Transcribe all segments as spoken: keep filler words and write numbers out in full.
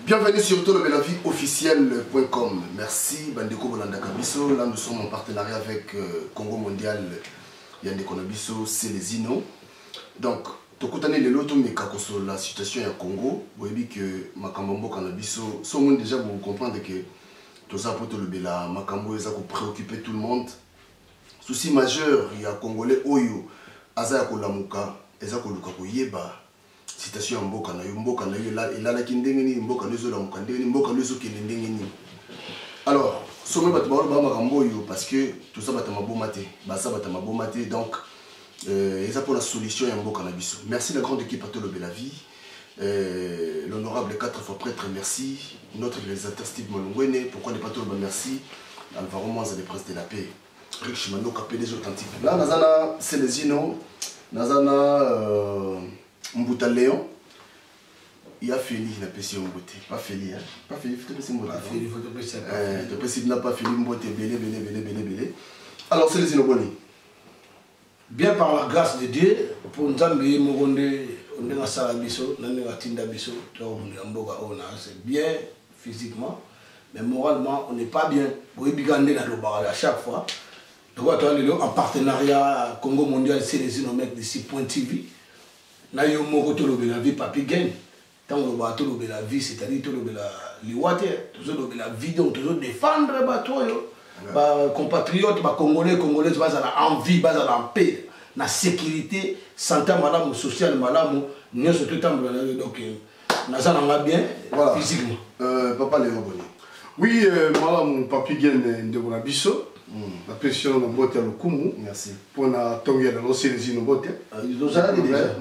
Bienvenue sur tolobelavie officiel point com. Merci Bandeko Bolanda Kabiso. Là nous sommes en partenariat avec euh, Congo Mondial Yande Konabiso Célésino. Donc tokutane le loto mekakoso la situation ya Congo. Vous voyez que Makambo Kanabiso, so monde déjà vous comprendre que tout ça pour tolobela Makambo ça pour préoccuper tout le monde. Souci majeur il y a Congolais Oyo Aza Kolamuka Eza Koluka Koyeba. Citation mboka na yo mboka na yo la ela la kindenge ni mboka lezo la mukande ni mboka lezo kendenge ni. Alors sommet bat ba ba makambo yo parce que tout ça batama bomate ba ça batama bomate donc euh et ça pour la solution ya mboka na biso. Merci la grande équipe à tolobelavie, euh l'honorable quatre fois prêtre merci, notre réalisateur Steve Molongwene, pourquoi ne pas toloba merci Alvaro Mwanza des princes de la paix, Rick Shimano K P D authentique. Là nazana Célésino nazana euh Mbuta Léon, il y a Félix qui n'a pas fait Mbote. Pas Félix, hein? Pas Félix, il faut te passer Mbote. Pas Félix, il faut te passer Mbote. Tu peux n'a pas Félix Mbote, belé, belé, belé, belé, belé. Alors, c'est les inobonnés. Bien par la grâce de Dieu, pour nous amener, on est en Salabiso, on est en Tindabiso, c'est bien physiquement, mais moralement, on n'est pas bien. Pour y bigander dans le bar à chaque fois. Donc, en partenariat Congo Mondial, c'est les inomètres de six point T V. Na yo moko tolobelavie papi gain tant que ba tolobelavie c'est-à-dire tolobela liwate toujours la vie donc toujours défendre bato yo ba compatriotes ba congolais congolaises baza na envie baza na paix na sécurité santé malamu social malamu nyoso tout temps donc naza na bien voilà. Physiquement euh papa Léon Boni oui euh, malamu papi gain de Bonabiso. Mm. La pression de botte à l'okumu. Merci. Pour la tomber dans l'océan des innobotes. Ils ont ça déjà.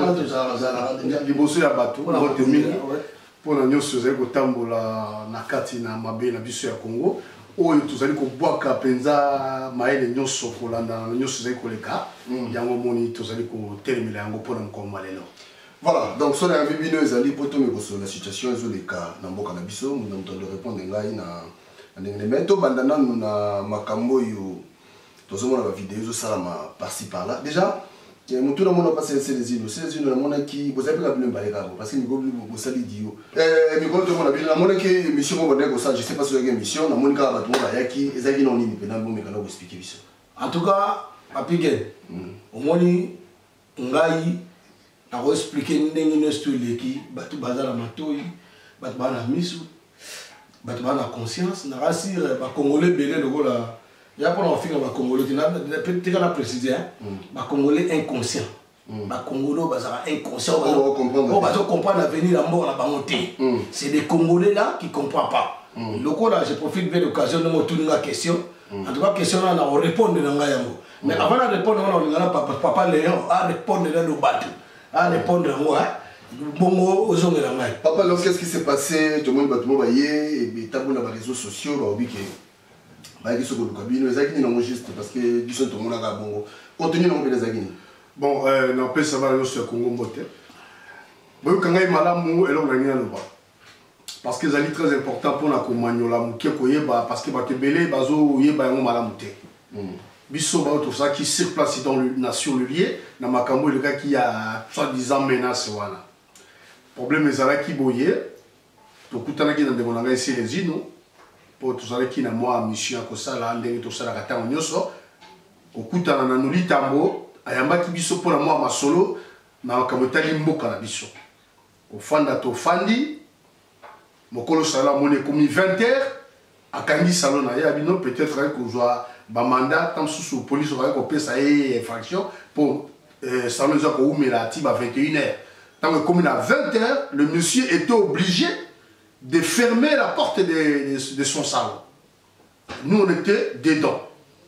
Les bosses à bateau. Botte mini. Pour la nyos aux égo tambola nakati na mabe na biso ya Congo. Oyo tuzali ko boaka penza maele nyos kolanda nyos aux égo leka. Yango moni tuzali ko telemela yango pour na ko malelo. Voilà, donc sur la bibino ezali poto me ko la situation ezo leka na mboka na biso, nous entendons répondre ngai na mais tout bandana nous na makambo yo tozomona ba vidéo salama par-ci par-là déjà mutu na mona passer c'est les îles c'est les îles na mona qui vous avez pas bien balé parce que miko bo sali dio eh miko to mona bien na mona qui émission mo bande ko ça je sais pas sur quelle émission na mona ka ba to ba yaki ezaki non ni pena bo mekana ko expliquer biso en tout cas papi gen au moni ngai na ko expliquer ndenge no style ki batu bazala matoi batu bana misu batu bana conscience na rasir ba congolais belé le gola ya pour en finir ba congolais na peut-être la préciser ba congolais inconscient ba congolais bazara inconscient on va comprendre on va comprendre l'avenir la mort la bangoté c'est des congolais là qui comprennent pas le coup là je profite de l'occasion de me tourner la question en tout cas question là on répondre dans nga yango mais avant de répondre on a papa papa Léon à répondre dans le bateau à répondre moi bongo ozongela ngai papa alors qu'est-ce qui s'est passé tout le monde bato baye et tabona ba réseaux sociaux ba obiki ba ki soko lukabino ezaki ni juste parce que du son tout le monde a bongo contenu non les agini bon euh na pesa ba yo sur Congo Mbote boyo kangai malamu elo ngania loba parce que c'est très important pour na komanyola muke koyeba parce que ba tebele bazo yeba yango malamu te biso ba tout ça qui se place dans le nation le lié na makambo le gars qui a soi-disant menace wana problème ezala ki boye to kutana ki na demonanga ici les ino pour tout ça qui na moi mission ko sala ndenge to sala kata onyoso okutana na nuli tambo ayamba ki biso pour moi masolo na makambo tali mboka na biso ofanda to fandi mokolo sala mone comme vingt heures akangi salon na ya bino peut-être que joie ba mandat comme sous police va ko pesa e infraction pour salon za ko umela ti ba vingt et une heures. Tant que comme à vingt heures, le monsieur était obligé de fermer la porte de, de, de son salon. Nous, on était dedans.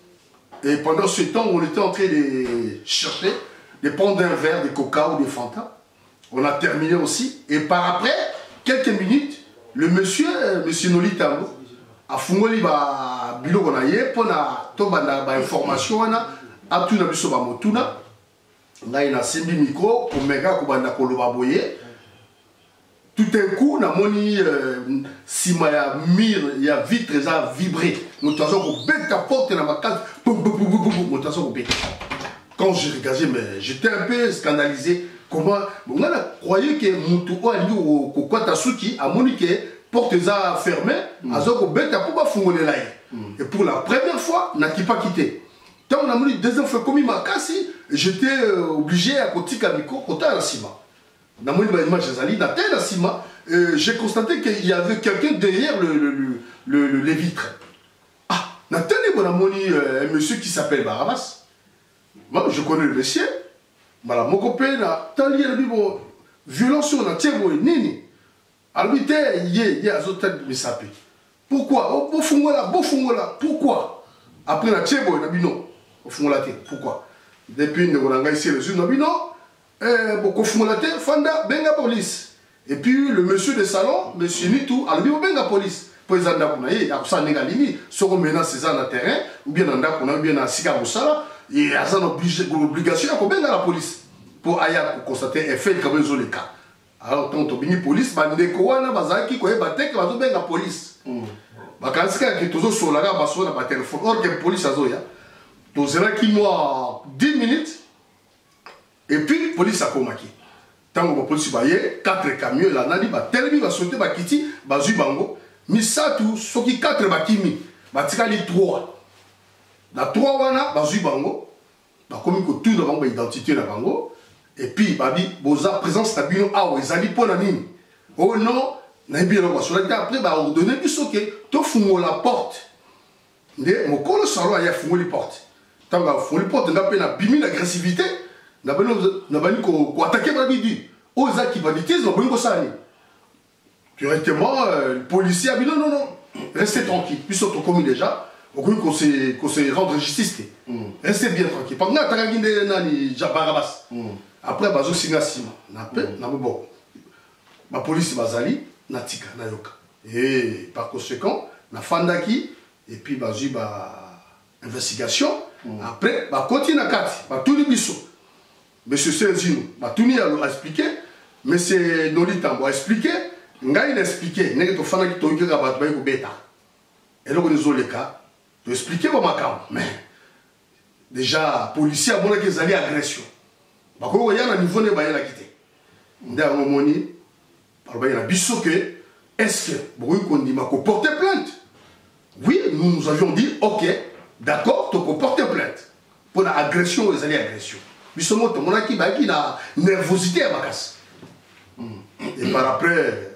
Et pendant ce temps, on était en train de chercher, de prendre un verre de coca ou de Fanta. On a terminé aussi. Et par après, quelques minutes, le monsieur, monsieur Nolitambo, a fumé ba bilo qu'on a yé pour na tobanda ba information na a tout na biso ba motuna. Là, il a simbi micro, pour méga kubanda koloba boye. Tout d'un coup, na moni si ma ya mire, il y a vitre ça vibré. Nous t'avons qu'on bête ta porte dans ma case, boum boum boum boum boum, nous t'avons qu'on bête. Quand j'ai regardé, mais j'étais un peu scandalisé. Comment on a croyé que Moutou Ali ou Kokwa Tasuki a moniqué porte eza fermée azoko beta pour ba fungolela ye et pour la première fois n'a qui pas quitté tant on a mis deuxième fois comme makasi j'étais euh, obligé à kotika miko kota la cima na moni ba image ezali na telle la cima j'ai constaté qu'il y avait quelqu'un derrière le le le, le, le les vitres ah na telle bon moni un monsieur qui s'appelle Barabas moi je connais le monsieur mala moko pe na tali la bibo violence on a tiebo nini albité yé yé azota de sapé pourquoi oh bo fungola bo fungola pourquoi après la tiebo na bino au fungola te pourquoi depuis ne on a ici les na bino eh bo ko fungola te fanda benga police et puis le monsieur de salon monsieur Nitou albi benga police pour les anda kuna yé ya kusa nenga limi soko menace ça na terrain ou bien anda kuna ou bien na sika busala et azan obligé l'obligation à benga la police pour aya constater un fait comme les cas. Alors tant que la police, bande kowana bazaki ko ebate que bazo benga police. Bakansika que tozo solaga baso na ba téléphone or que police azoya. Tozela ki moi dix minutes et puis police a komaki. Tant que la police baye quatre camions là nani ba telemi ba sauter ba kiti bazui bango misatu soki quatre bakimi batika li trois. Na trois wana bazui bango ba komi ko tout dans ba identité na bango. Et puis, babi, boza présence tabino ah ouais, zali pona nini. Oh non, na bien là sur la après ba on donner plus OK, to fungo la porte. Ndé mon colo salon ya fungo les portes. Tant que fungo les portes, na pe na bimi l'agressivité, na bano na bani ko ko attaquer babi dit. Oh za qui banditisme, na bani ko sani. Directement le policier a dit non non non, restez tranquille, puis surtout comme déjà, on connaît qu'on s'est qu'on s'est rendre justice. Restez bien tranquille. Pendant que tu as nani Barabas. Après bazo singa sima na pe na bon la police bazali na tika na yoka et par conséquent na fandaki et puis bazu ba investigation après ba continue na kati ba tout biso monsieur Selzino ba tout ni a expliquer monsieur Nolita a expliquer ngai il expliquer ngai to fandaki to yika ba ba ko beta et donc les autres cas to expliquer ba makam mais déjà policier a bon que zali agression. Bako ya na niveau ne ba ya quitté. Nda ngomoni par ba ya biso que est-ce que Boui Kondi m'a porté plainte? Oui, nous nous avions dit OK, d'accord, tu peux porter plainte pour l'agression aux alliés agression. Biso mo to mona ki ba ki na nervosité à Bakas. Et par après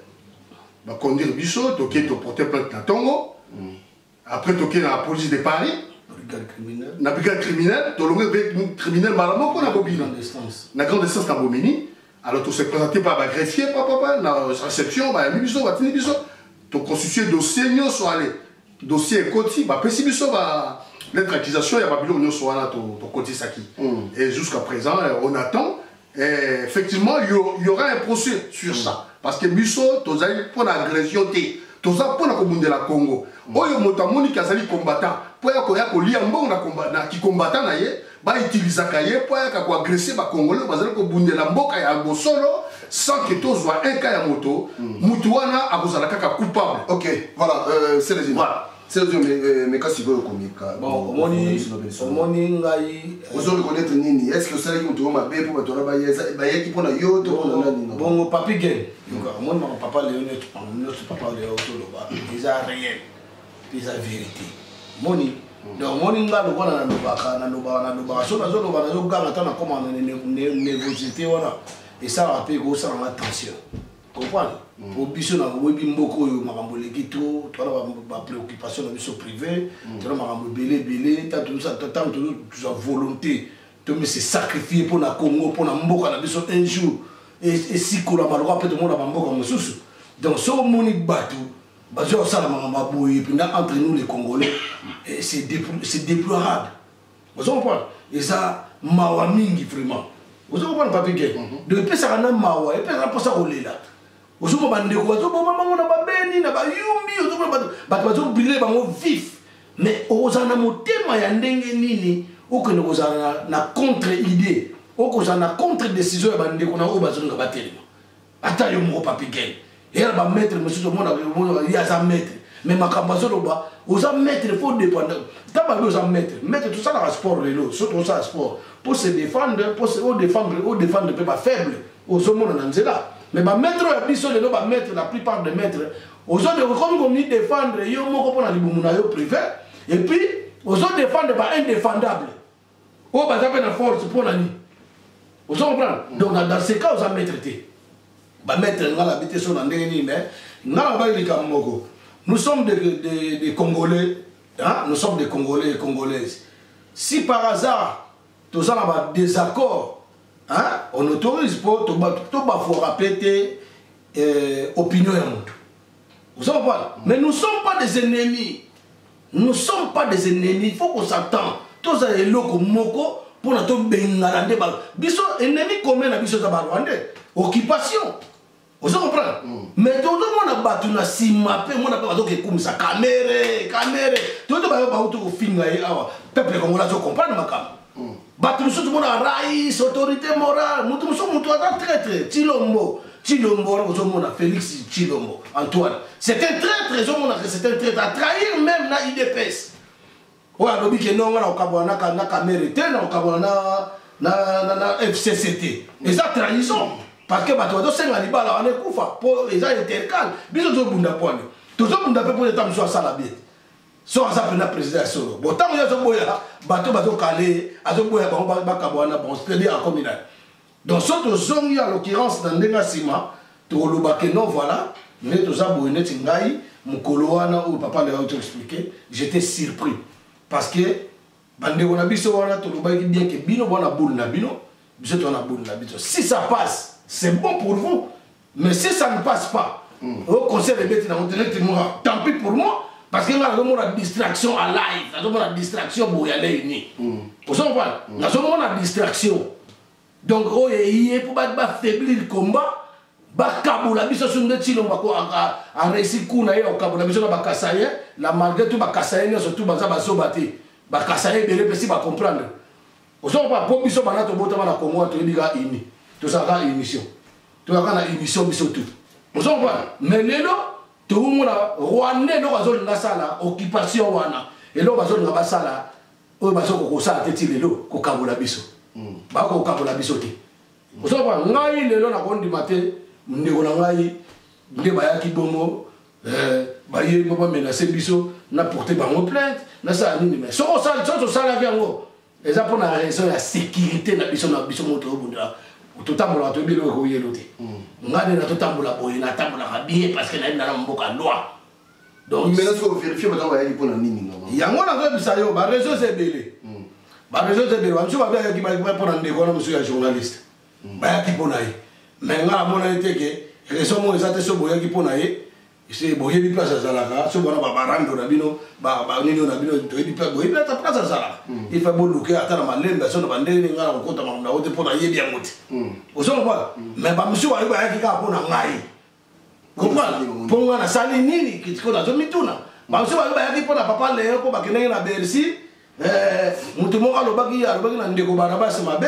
ba conduire biso to ki to porter plainte na Tongo. Après to ki na police de Paris. Criminel. Na brigade criminelle, tu as criminel malamoko na bobini. Na grande distance na bomini. Alors tu s'est présenté par le greffier, papa, na réception, bah biso, bah tini biso. Tu constitué dossier nyo so aller. Dossier côté, bah pesi biso bah lettre d'accusation ya babilo nyo so ala to to côté saki. Et jusqu'à présent, on attend et effectivement il y aura un procès sur ça parce que biso to zali pour l'agression té. To za pour na komunda la Congo. Oyo motamoni kazali combattant. Pour ya ko lia mbongo na combattant na ki combattant na ye ba utiliser kaye pour ya ko agresser ba congolais bazali ko bundela mboka ya bosolo sans que to soit un cas ya moto mutu wana akozala kaka coupable. OK, voilà, euh, c'est les voilà. C'est les mais mais kasi go komika. Bon, moni moni ngai vous allez connaître nini? Est-ce que ça qui mutu ma be pour bato ba yeza ba yeki pona yo to pona nani non? Bon, papi gen. Mon papa Léonel, notre papa Léo Toloba, déjà réel, déjà vérité. Moni, donc moni nga lo kona na lobaka na lobaka na lobaka so na zo lobaka na zo ganga tana koma na nervosité wana et ça rappelle go ça na tension. Comprendre? Au biso na webi mboko yo makambo leki to, to na ba préoccupation na biso privé, to na makambo belé belé, ta tout ça tant tout tu as volonté, to me se sacrifier pour na Congo pour na mboka na biso un jour. Et si qu'on a mal droit, peut-être mon abambo comme sous. Donc, ce moni bateau, bateau ça la maman boy, puis entre nous les Congolais, c'est déplorable. Vous comprenez? Et ça, mawa mingi vraiment. Vous comprenez pas bien? Depuis ça on a mawa, et puis ça pour ça on est là. Vous comprenez? Vous comprenez? Maman on a ba beni, na ba yumi, vous comprenez? Bateau bateau brûlé, bango vif. Mais aux ana motema ya ndenge nini, ou que nous avons na contre-idée. Oko za na contre-décision ya bande ko na o bazonga batelema. Ata yo mo papi gen. Et là ba maître monsieur tout le monde il y a ça maître. Mais makambo zo ba, oza maître faut dépendre. Ta ba oza maître. Maître tout ça dans le sport lelo, surtout ça sport. Pour se défendre, pour se défendre, au défendre peut pas faible. Au zo mona na nzela. mais ba maître ya biso lelo ba maître la plupart des maîtres aujourd'hui comme comme ni défendre yo moko pona libumu na yo privé et puis aujourd'hui défendre ba indéfendable o ba zape na force pona ni vous comprenez donc dans ces cas on a maître té ba maître ngala bité so na ndenge ni mais ngala ba li ka moko nous sommes des des des Congolais hein nous sommes des Congolais et Congolaises si par hasard tous ça a des désaccords hein, on autorise pour tout faut rappeler euh, opinion et monde. Vous savez pas? Mais nous ne sommes pas des ennemis. Nous ne sommes pas des ennemis. Il faut qu'on s'attende. Tout ça est loco moko pour notre bengalande. Biso ennemi commun na biso zabarwande. Occupation. Vous comprenez? Mais tout le monde a battu na sima pe mon a pas donc comme ça caméra caméra. Tout le monde a battu au film awa. Peuple congolais je comprendre makam. Battu tout le monde a raïs autorité morale. Mutu muso mutu a traître. Chilombo. Chilombo, on a Félix Chilombo, Antoine. C'est un traître, c'est un traître. À trahir même la I D P S. Ouais, on a dit que non, on a un caméra, on a un F C C T. Et ça, trahison. Parce que bateau de cinq animaux, on est koufa. Pour les gens intercales, bisous de bunda poine. Tout ça, on a fait pour les temps, soit ça la bête. Soit ça, on a président solo. Bon, tant que y a ce boya, bateau, bateau calé, à ce boya, on va cabana, bon, c'est dire en communal. Donc, ce que zongi à l'occurrence dans les Sima, tu as non, voilà, mais tu as bouiné Tingaï, mon coloana ou papa l'a expliqué, j'étais surpris. Parce que, bande on a vu ça, tu as bien que bino, on a boule na bino, tu as boule na bino. Si ça passe, c'est bon pour vous, mais si ça ne passe pas, au conseil de bêtes, tant pis pour moi, parce que là, on a une distraction à live, on a une distraction pour y aller unis. Vous savez pas, on a une distraction. Donc, oh, il faut affaiblir le combat. Bakaboula, biso sunde tilo mbako a réussi kuna ya okaboula biso na bakasaye la malgré tout bakasaye surtout baza baso bati bakasaye bele pesi ba comprendre. Oso pas po biso bana to bota bana Congo to yebika ini. To saka émission. To saka na émission biso tout. Oso pas mais lelo to mona Rwanda no bazo ngasala occupation wana. Et lo bazo nga basala o bazo ko sala teti lelo ko kaboula biso. Ba ko kaboula biso te. Oso pas ngai lelo na kondi maté ndeko na ngai nde bayaki bongo euh baye baba menacer biso na porter bango plainte na ça nini mais so ça so ça la yango eza pour la raison la sécurité na biso na biso moto obunda totambola to bilo ko yelo te ngane na totambola boye na tambola bien parce que na na mboka loi donc mais là faut vérifier maintenant bayaki pour na nini non yango na zo bisa yo ba réseau c'est belé ba réseau c'est belé ba mso ba bayaki ba pour na ndeko na mso ya journaliste bayaki pour na mais nga mona été que raison mo ezate so boyaki pona ye c'est boye bi place azalaka so bona ba barando na bino ba ba nini na bino to bi place boye bi ta place azalaka il faut boluke atana malemba so na bandele nga na kota ma wote pona ye bien moti o so ba mais ba monsieur wa ba yaki ka pona ngai comprendre ponga na sali nini kitiko na zo mituna ba monsieur wa ba yaki pona papa le ko ba kenenge na Bercy eh mutu mo alobaki alobaki na ndeko barabasi mabe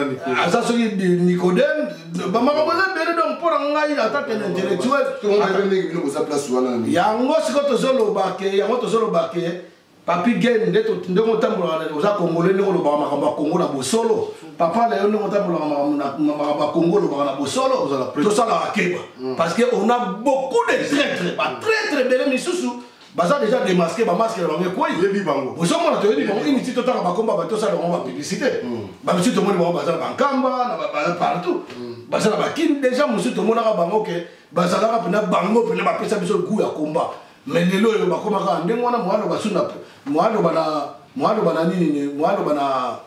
asa soki Nicodème ba mama boza bere donc pour ngai attaque intellectuel to on va venir bino boza place wana yango siko to zolo bake yango to zolo bake papi gen ndeto ndeko tambola oza congolais ndeko lo ba makamba Congo na bosolo papa le ndeko tambola na makamba Congo lo ba na bosolo to sala akeba parce que on a beaucoup de traîtres pas traîtres bele misusu baza déjà démasqué ba masque ba ngé quoi yebi bango vous sommes là to yebi bango initi to taka ba komba ba to ça dans ba publicité ba monsieur to moni ba baza ba nkamba na ba partout baza ba kin déjà monsieur to mona ka bango ke baza la ka pena bango pena ba pesa biso goût ya komba mais lelo yo ba koma ka ndenge wana mwalo ba suna mwalo bana mwalo bana nini mwalo bana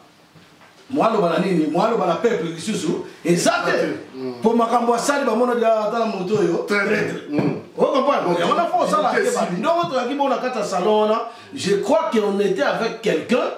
mwalo bana nini mwalo bana peuple lisusu exact pour makambo sali ba mona dia tala moto yo traître on comprend on a fait ça là non on a qui bon kata salon là je crois qu'on était avec quelqu'un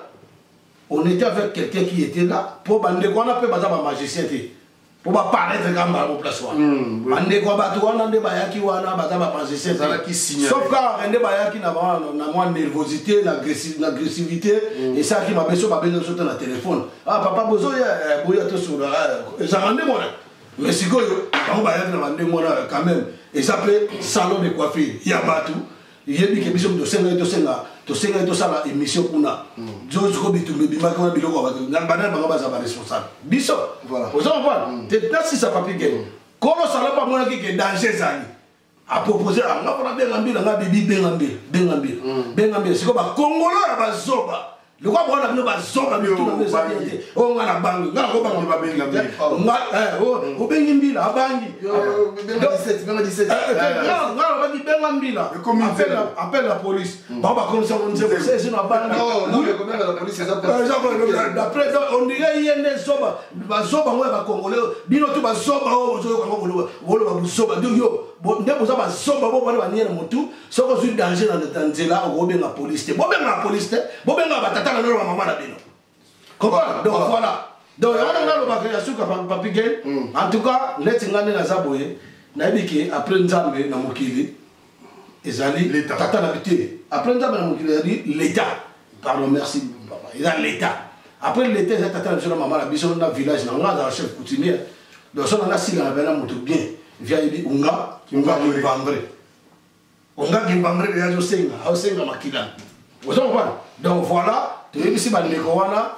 on était avec quelqu'un qui était là pour bande ko na pe baza ba magicien té pour ba paraître comme ba place wa bande ko ba to wana nde ba yaki wana baza ba magicien ça là qui signe sauf quand nde ba yaki na ba na moi nervosité l'agressivité et ça qui m'a besoin ba besoin sur le téléphone ah papa bozo ya boya to sur ça rende moi mais si quoi on va y aller quand même et ça s'appelle salon de coiffure il y a batou il y a des émissions de cinq de cinq de cinq de ça la émission pour na George Kobi tout le bima comme biloko na banana banga baza responsable biso voilà vous en voyez c'est là si ça papier gagne Comment ça n'a pas moins que danger ça a proposé à nga pona bengambi nga bibi bengambi bengambi bengambi c'est comme Congolais à bazoba le quoi bon na ba zoba mais tout dans les amis on nga na bangi nga ko bangi ba bengambi nga eh o bengambi la bangi dix-sept dix-sept nga nga ba bengambi la appelle appelle la police baba comme ça on sait c'est une bangi non non le combien la police c'est ça d'après on dirait yene zoba ba zoba moi ba Congolais bino tout ba zoba o zo ko ko wolo ba zoba yo nde boza bazoba bo bana baniere mutu soko zwi danger na nzela obenga police te bobenga police te bobenga batata na lolo mama na bino comprendre donc voilà donc on a le bagage suka papi gay en tout cas leti ngane na zaboye na ebiki après nzambe na mokili ezali tata na bité après nzambe na mokili ezali l'état pardon merci papa il a l'état après l'état c'est tata na maman na biso na village na nga za chef coutumier donc ça on a si na bana mutu bien via il unga unga gimbambre unga gimbambre ya jo senga au senga makila vous comprenez donc voilà tu ici ba ndeko wana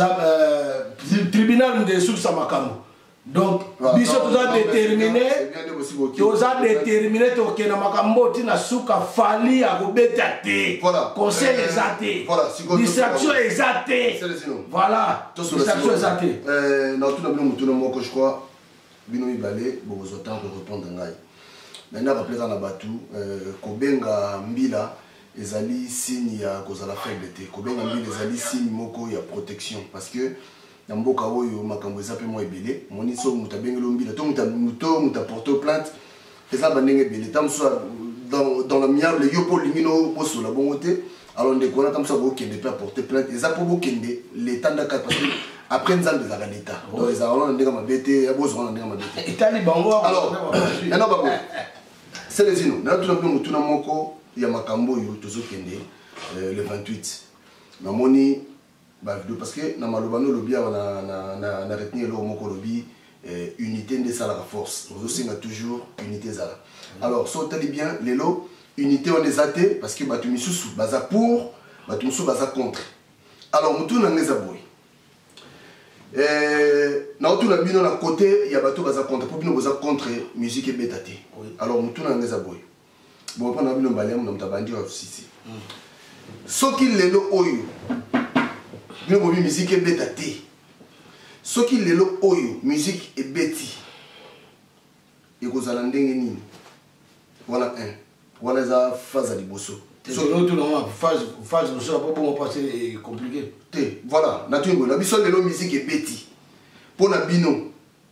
tribunal de sous sa makambo donc biso toza déterminé toza déterminé to kena makambo tina suka fali ya kobeta te conseil exacté distraction exacté voilà distraction exacté euh na tuna bino mutuna moko je crois bino mibale bozo temps de répondre ngai maintenant rappeler na batu kobenga mbila ezali signe ya kozala faiblesse kobenga mbila ezali signe moko ya protection parce que na mboka oyo makambo eza pe mo ebele moni so mutabengelo mbila to mutamuto mutaporter plainte eza bandenge ebele tamso dans dans la miable yo po lingino poso la bongote alors ndeko na tamso bo kende pe porter plainte eza po bo kende l'état ndaka parce que après nous avons des arrêts d'État. Donc les arrêts d'État ma bête, les beaux arrêts d'État. Italie bango. Alors, maintenant bah c'est les inos. Là tout le monde tout le monde il y a makambo yo tozo kende le vingt-huit. Na moni bah parce que na malobano lobby na na na na retenir le moko lobby unité de ça la force. Nous aussi on a toujours unité ça. Alors so tali bien les lots unité on les athées parce que bah tu misusu baza pour bah tu misusu baza contre. Alors mutu na ngeza boy. Na otu na bino na côté il y a bateau baza contre pour bino baza contre musique betati. Alors mutu na ngeza boy. Bon pa na bino balem na mtabandi wa sisi. Soki lelo oyo bino bobi musique betati. Soki lelo oyo musique ebeti. Ekozala ndenge nini? Voilà un. Voilà za phase à liboso. So l'autre non phase phase de ça pas bon passer compliqué. Té voilà, natungo na biso lelo musique ebeti. Pour na bino.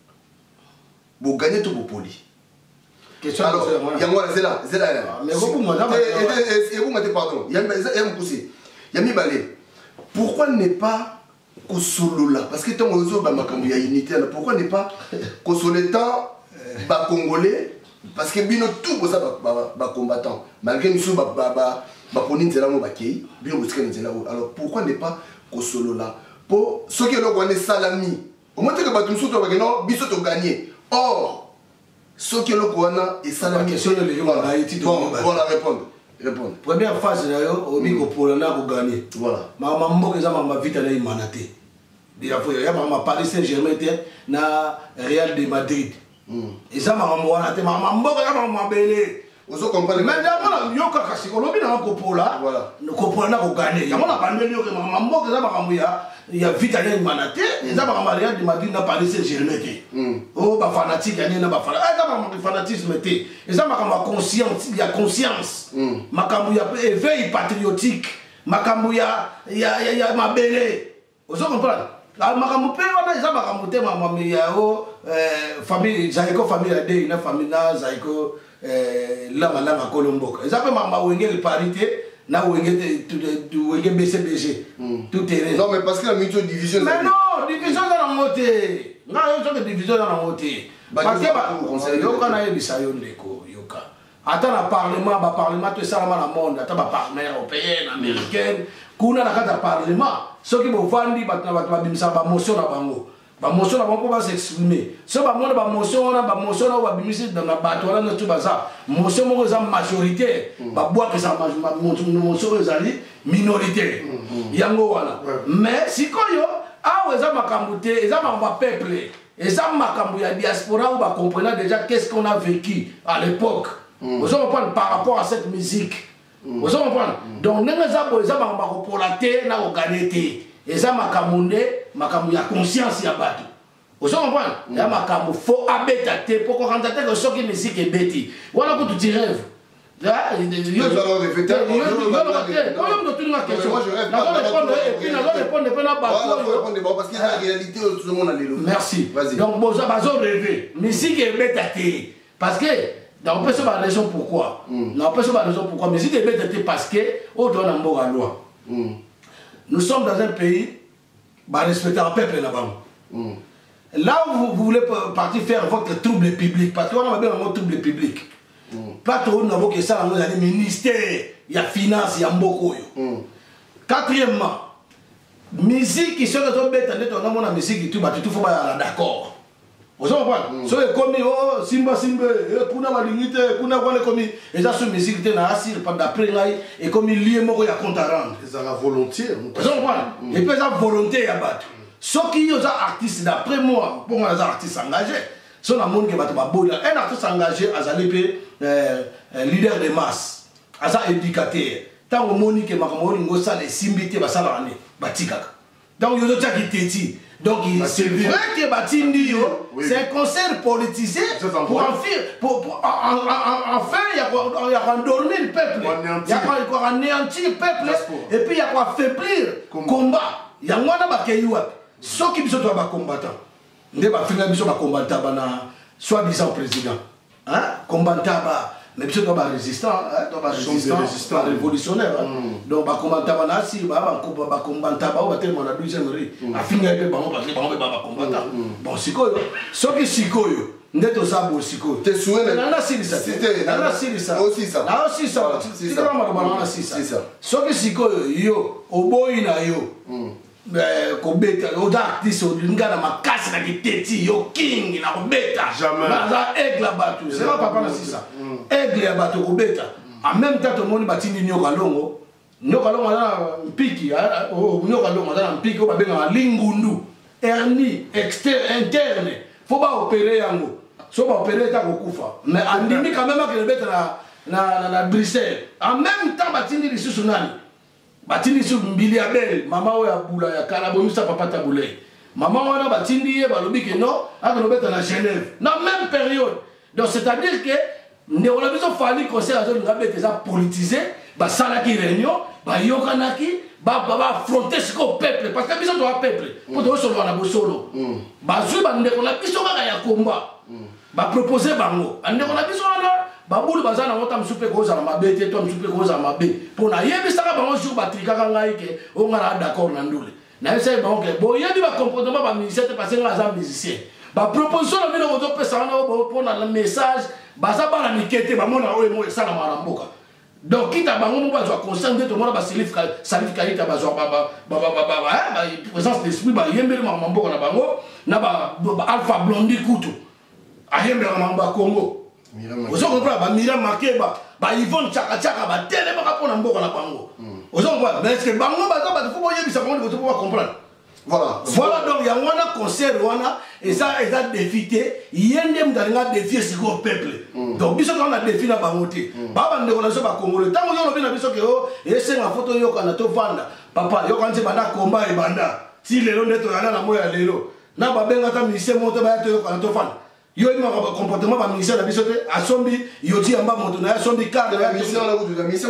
Bo gagner to bo poli. Question alors yango c'est là, c'est là. Mais beaucoup moi là. Et vous m'avez pardon. Il y a un poussé. Il y a mis balé. Pourquoi ne pas kosolola parce que tant ozo ba makambo ya unité là pourquoi ne pas kosoleta ba congolais parce que bino tout pour ça ba ba combattant malgré nous ba ba ba poni nzela mo bakei bino botika nzela alors pourquoi ne pas kosolola pour ce que le roi salami au moins que ba tumso to ba no biso to gagner or ce que le roi et salami question de les gens Haïti bon voilà répondre répondre première phase là yo obi ko polana ko gagner voilà mama mboka za mama vita na imanate déjà faut ya mama Paris Saint-Germain na Real de Madrid et ça mama mwana te mama mboka ya mama bele ozo comprendre mais d'abord yo ka kasi ko lobi na ko pola voilà ko polana ko gagner ya mona bandeli yo ke mama mboka za mama ya ya vita na imanate et ça mama Real de Madrid na Paris Saint-Germain oh ba fanatique ya na ba fanatique ah mama fanatisme te et ça mama conscience il y a conscience makambo ya éveil patriotique makambo ya ya ya mabele ozo comprendre la makambo pe wana eza makambo te mama ya o famille zaiko famille ya de na famille na zaiko la malanga kolomboka eza pe mama wenge le parité na wenge tu wenge B C B G tout est non mais parce que la mutuelle division mais non division dans la moté na yo so que division dans la moté parce que ba conseil yo kana yebisa yo ndeko yoka ata na parlement ba parlement to salama na monde ata ba parlement européen américaine kuna na kata parlement soki bo vandi batna batna bimisa ba motion na bango ba motion na bango ba s'exprimer so ba monde ba motion na ba motion na ba bimisi dans na bato wana to baza motion mo za majorité ba bois que ça motion ezali minorité yango wana mais sikoyo awo eza makambo te eza makambo peuple Et ça, makambo ya diaspora, où on comprenait déjà qu'est-ce qu'on a vécu à l'époque. Vous comprenez par rapport à cette musique. Vous comprenez. Donc, nous avons des gens pour la terre, nous avons gagné. Et ça, makambo makambo ya conscience ya bato. Vous comprenez. Il y a makambo faut abetate pour qu'on rentre que ce qui musique est bêti. Voilà pour tu rêves. Moi je rêve. Parce qu'il y a la réalité, tout le monde a les lots. Merci. Donc, bon, ça va rêver. Musique est bête. Parce que, on peut se faire la raison pourquoi. On peut se faire la raison pourquoi. Musique est bête parce que, on doit avoir la loi. Nous sommes dans un pays, bah, respecter un peuple là-bas. Là où vous, vous voulez partir faire votre trouble public, parce qu'on a bien un trouble public. Pas trop de ça, on a des ministères, il y a finance, il y a beaucoup. Quatrièmement, musique qui serait trop bête, on a mon musique qui tout, tout faut pas d'accord. Vous comprenez? So comme oh simba simba, kuna malingite, kuna wale comme et ça sur musique était na assis pas d'après ngai et comme il lié moko ya compte à rendre. Ça la volonté. Vous comprenez? Et puis ça volonté à battre. Ceux qui sont artistes d'après moi, pour moi les artistes engagés. Son amour qui va te baboula, un artiste engagé à Zalépé, leader de masse, à ça éducateur. Tant que Monique et Makamori ngosa les simbité va salarié, batikaka. Donc il y a d'autres qui t'étient. Donc c'est vrai que Batindi, c'est un concert politisé pour en faire, pour enfin il y a endormir le peuple, il y a quoi anéantir le peuple, et puis il y a quoi affaiblir le combat. Il y a moins de ceux qui sont combattants. Ndé ba finga biso ba combattant bana soi-disant président. Hein? Combattant ba mais biso ba résistant, hein? Ba résistant, révolutionnaire. Donc ba combattant bana si ba ba ba combattant ba ba tellement na deuxième rue. A finga pe ba ba ba ba combattant. Bon sikoyo, soki sikoyo ndeto sabo sikoyo. Te souhait na na silisa. Na na silisa. Aussi ça. Na aussi ça. C'est ça ma ba na silisa. C'est ça. Soki sikoyo yo oboyi na yo. Kobeta oda artiste odinga na makasi na kiteti yo king na kobeta jamais na aigle batu c'est pas papa na sisa aigle batu kobeta en même temps tout monde batini nyoka longo nyoka longo na mpiki o nyoka longo na mpiki o babenga lingundu hernie externe interne faut pas opérer yango so ba opérer ta kokufa mais andimi quand même que le beta na na na Bruxelles en même temps batini lisusu nani batindi sur mbili ya belle mama oya bula ya kala bomisa papa tabulé maman wana batindi ye balobi que non akolobeta na Genève na même période. Donc c'est à dire que ne on a besoin fali conseil à zone ngabe déjà politisé ba sala ki réunion ba yokanaki ba ba affronter ce qu'on peuple parce que biso doit peuple pour to solo na bosolo ba zu ba ndeko na biso ka ya combat ba proposer bango ndeko na biso na babulu bazana ngota msupe koza na mabete to msupe koza mabe pona yebi saka bango jour batrika kanga ike o ngara d'accord na ndule na essaye bango ke bo yebi ba comportement ba ministère parce que nga musicien ba proposition na bino ko pesa na bo pona le message baza bana mikete ba mona o mo sala maramboka donc kita bango mo bazwa conscient de to mona ba salif salif kalita bazwa ba ba ba ba ba présence d'esprit ba yembele mamboka na bango na ba alpha blondi kutu ayembele mambo Congo. Vous comprenez, Mira Makeba, Yvonne Tchaka Tchaka, tellement pour un bon à Bango. Vous comprenez, mais est-ce que Bango, il faut voir ça pour pouvoir comprendre. Voilà. Voilà, donc il y a un concert, et ça, ils ont défié, il y a un défi sur le peuple. Donc, bisous qu'on a défi dans Bangoté. Baba ne connaît pas Congo. Le temps où on a bien bisous que et c'est une photo yo kana to vanda. Papa, yo quand c'est banda combat et banda. Si les gens n'étaient pas là, moya lelo. Na babenga ta ministère monte ba to yo kana to vanda. Yo il m'a comportement ba ministère la bisote a sombi yo ti amba moto na sombi cadre la mission là où la mission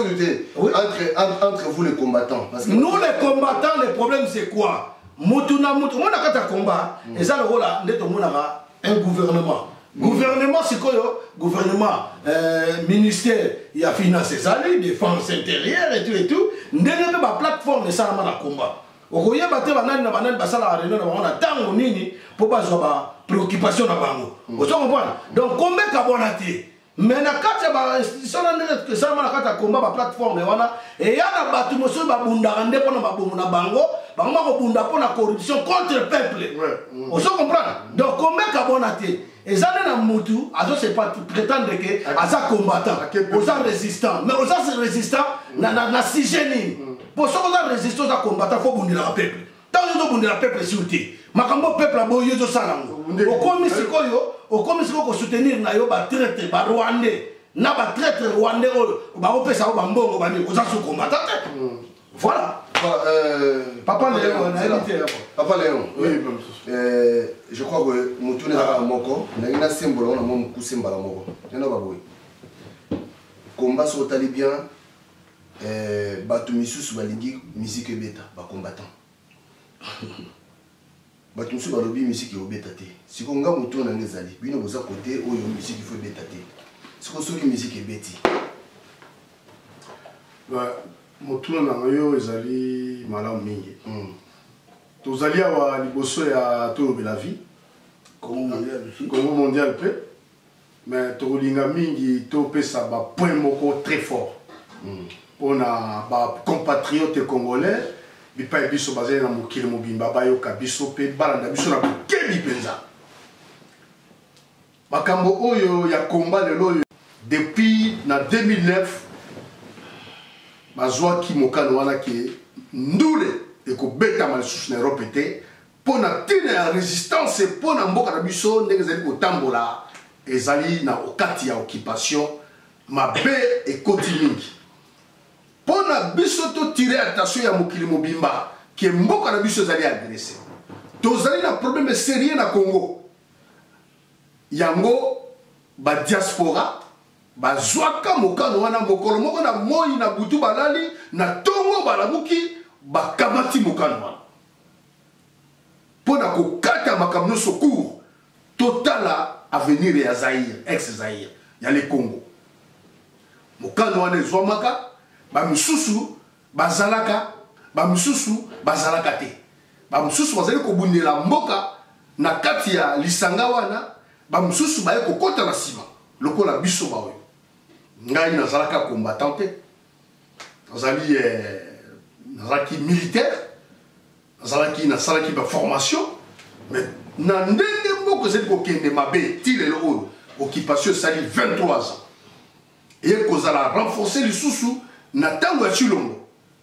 entre entre vous les combattants parce que nous les combattants le problème c'est quoi mutuna mutu mona kata combat et ça le rôle ndeto mona un gouvernement gouvernement c'est quoi gouvernement ministère il y a finances ça les défense intérieure et tout et tout ndenge ba plateforme ça na combat okoye baté banani na banani basala réunion na bango tango nini pour pas ba préoccupation na bango vous comprenez donc combien kabonati mais na kati ba institution na ndenge que ça na kati combat ba plateforme wana et ya na batu moso ba bunda ande pona ba bomu na bango bango ko bunda pona corruption contre peuple vous comprenez donc combien kabonati et ça na mutu azo c'est pas prétendre que asa combattant aux résistant mais aux résistant na na na sigeni pour ça qu'on a résisté à combattre faut bundira peuple tant que tu as peuple sauté makambo peuple a boyo zo salango au comme sikoyo au comme sikoyo soutenir na yo ba traître ba rwandais na ba traître rwandais ba opesa ba mbongo ba ni oza so combattant voilà euh, papa Léon papa Léon oui euh, je crois que mutu na moko na ina symbole on a mon coup symbole moko na ba boy combat sur talibien euh batu misusu balingi musique beta ba combattant batu misusu balobi musique obeta te siko nga mutu na ngezali bino boza côté oyo musique faut beta te siko soki musique ebeti bah motuna na yo ezali malamu mingi tozali awa liboso ya tolobela vie Congo mondial pe mais tokolinga mingi topesa ba point moko très fort mpona ba compatriote congolais bipai biso bazali na mokili mobimba bayoka biso mpe balanda biso na bokebi mpenza makambo oyo ya komba lelo oyo depuis na deux mille neuf bazwaki mokano wana ke ndule ekobetama lisusu na erope te mpona ntina ya résistance mpona mboka na biso ndenge ezali kotambola ezali na okati ya occupation mabe ekoti mingi mpona biso totire attention ya mokili mobimba ke mboka na biso ezali agresse tozali na problème sérieux na Congo yango badiaspora bazwaka mokano wana mokolo moko na moi na butu balali na tongo balamuki bakamati mokano wana mpona kokata makambo nyonso cour totala avenir ya Zaïre ex Zaïre ya le Congo mokano wana ezwamaka bamisusu bazalaka bamisusu bazalaka te bamisusu bazali kobundela mboka na kati ya lisanga wana bamisusu baye kokota na nsima lokola biso baoyo ngai nazalaka combattant te nazali nazalaki militaire nazalaki nasalaki baformation mais na ndenge moko ezali kokende mabe ti lelo oyo occupation esali vingt-trois ans eye kozala renforcer lisusu na ntango ya Chilombo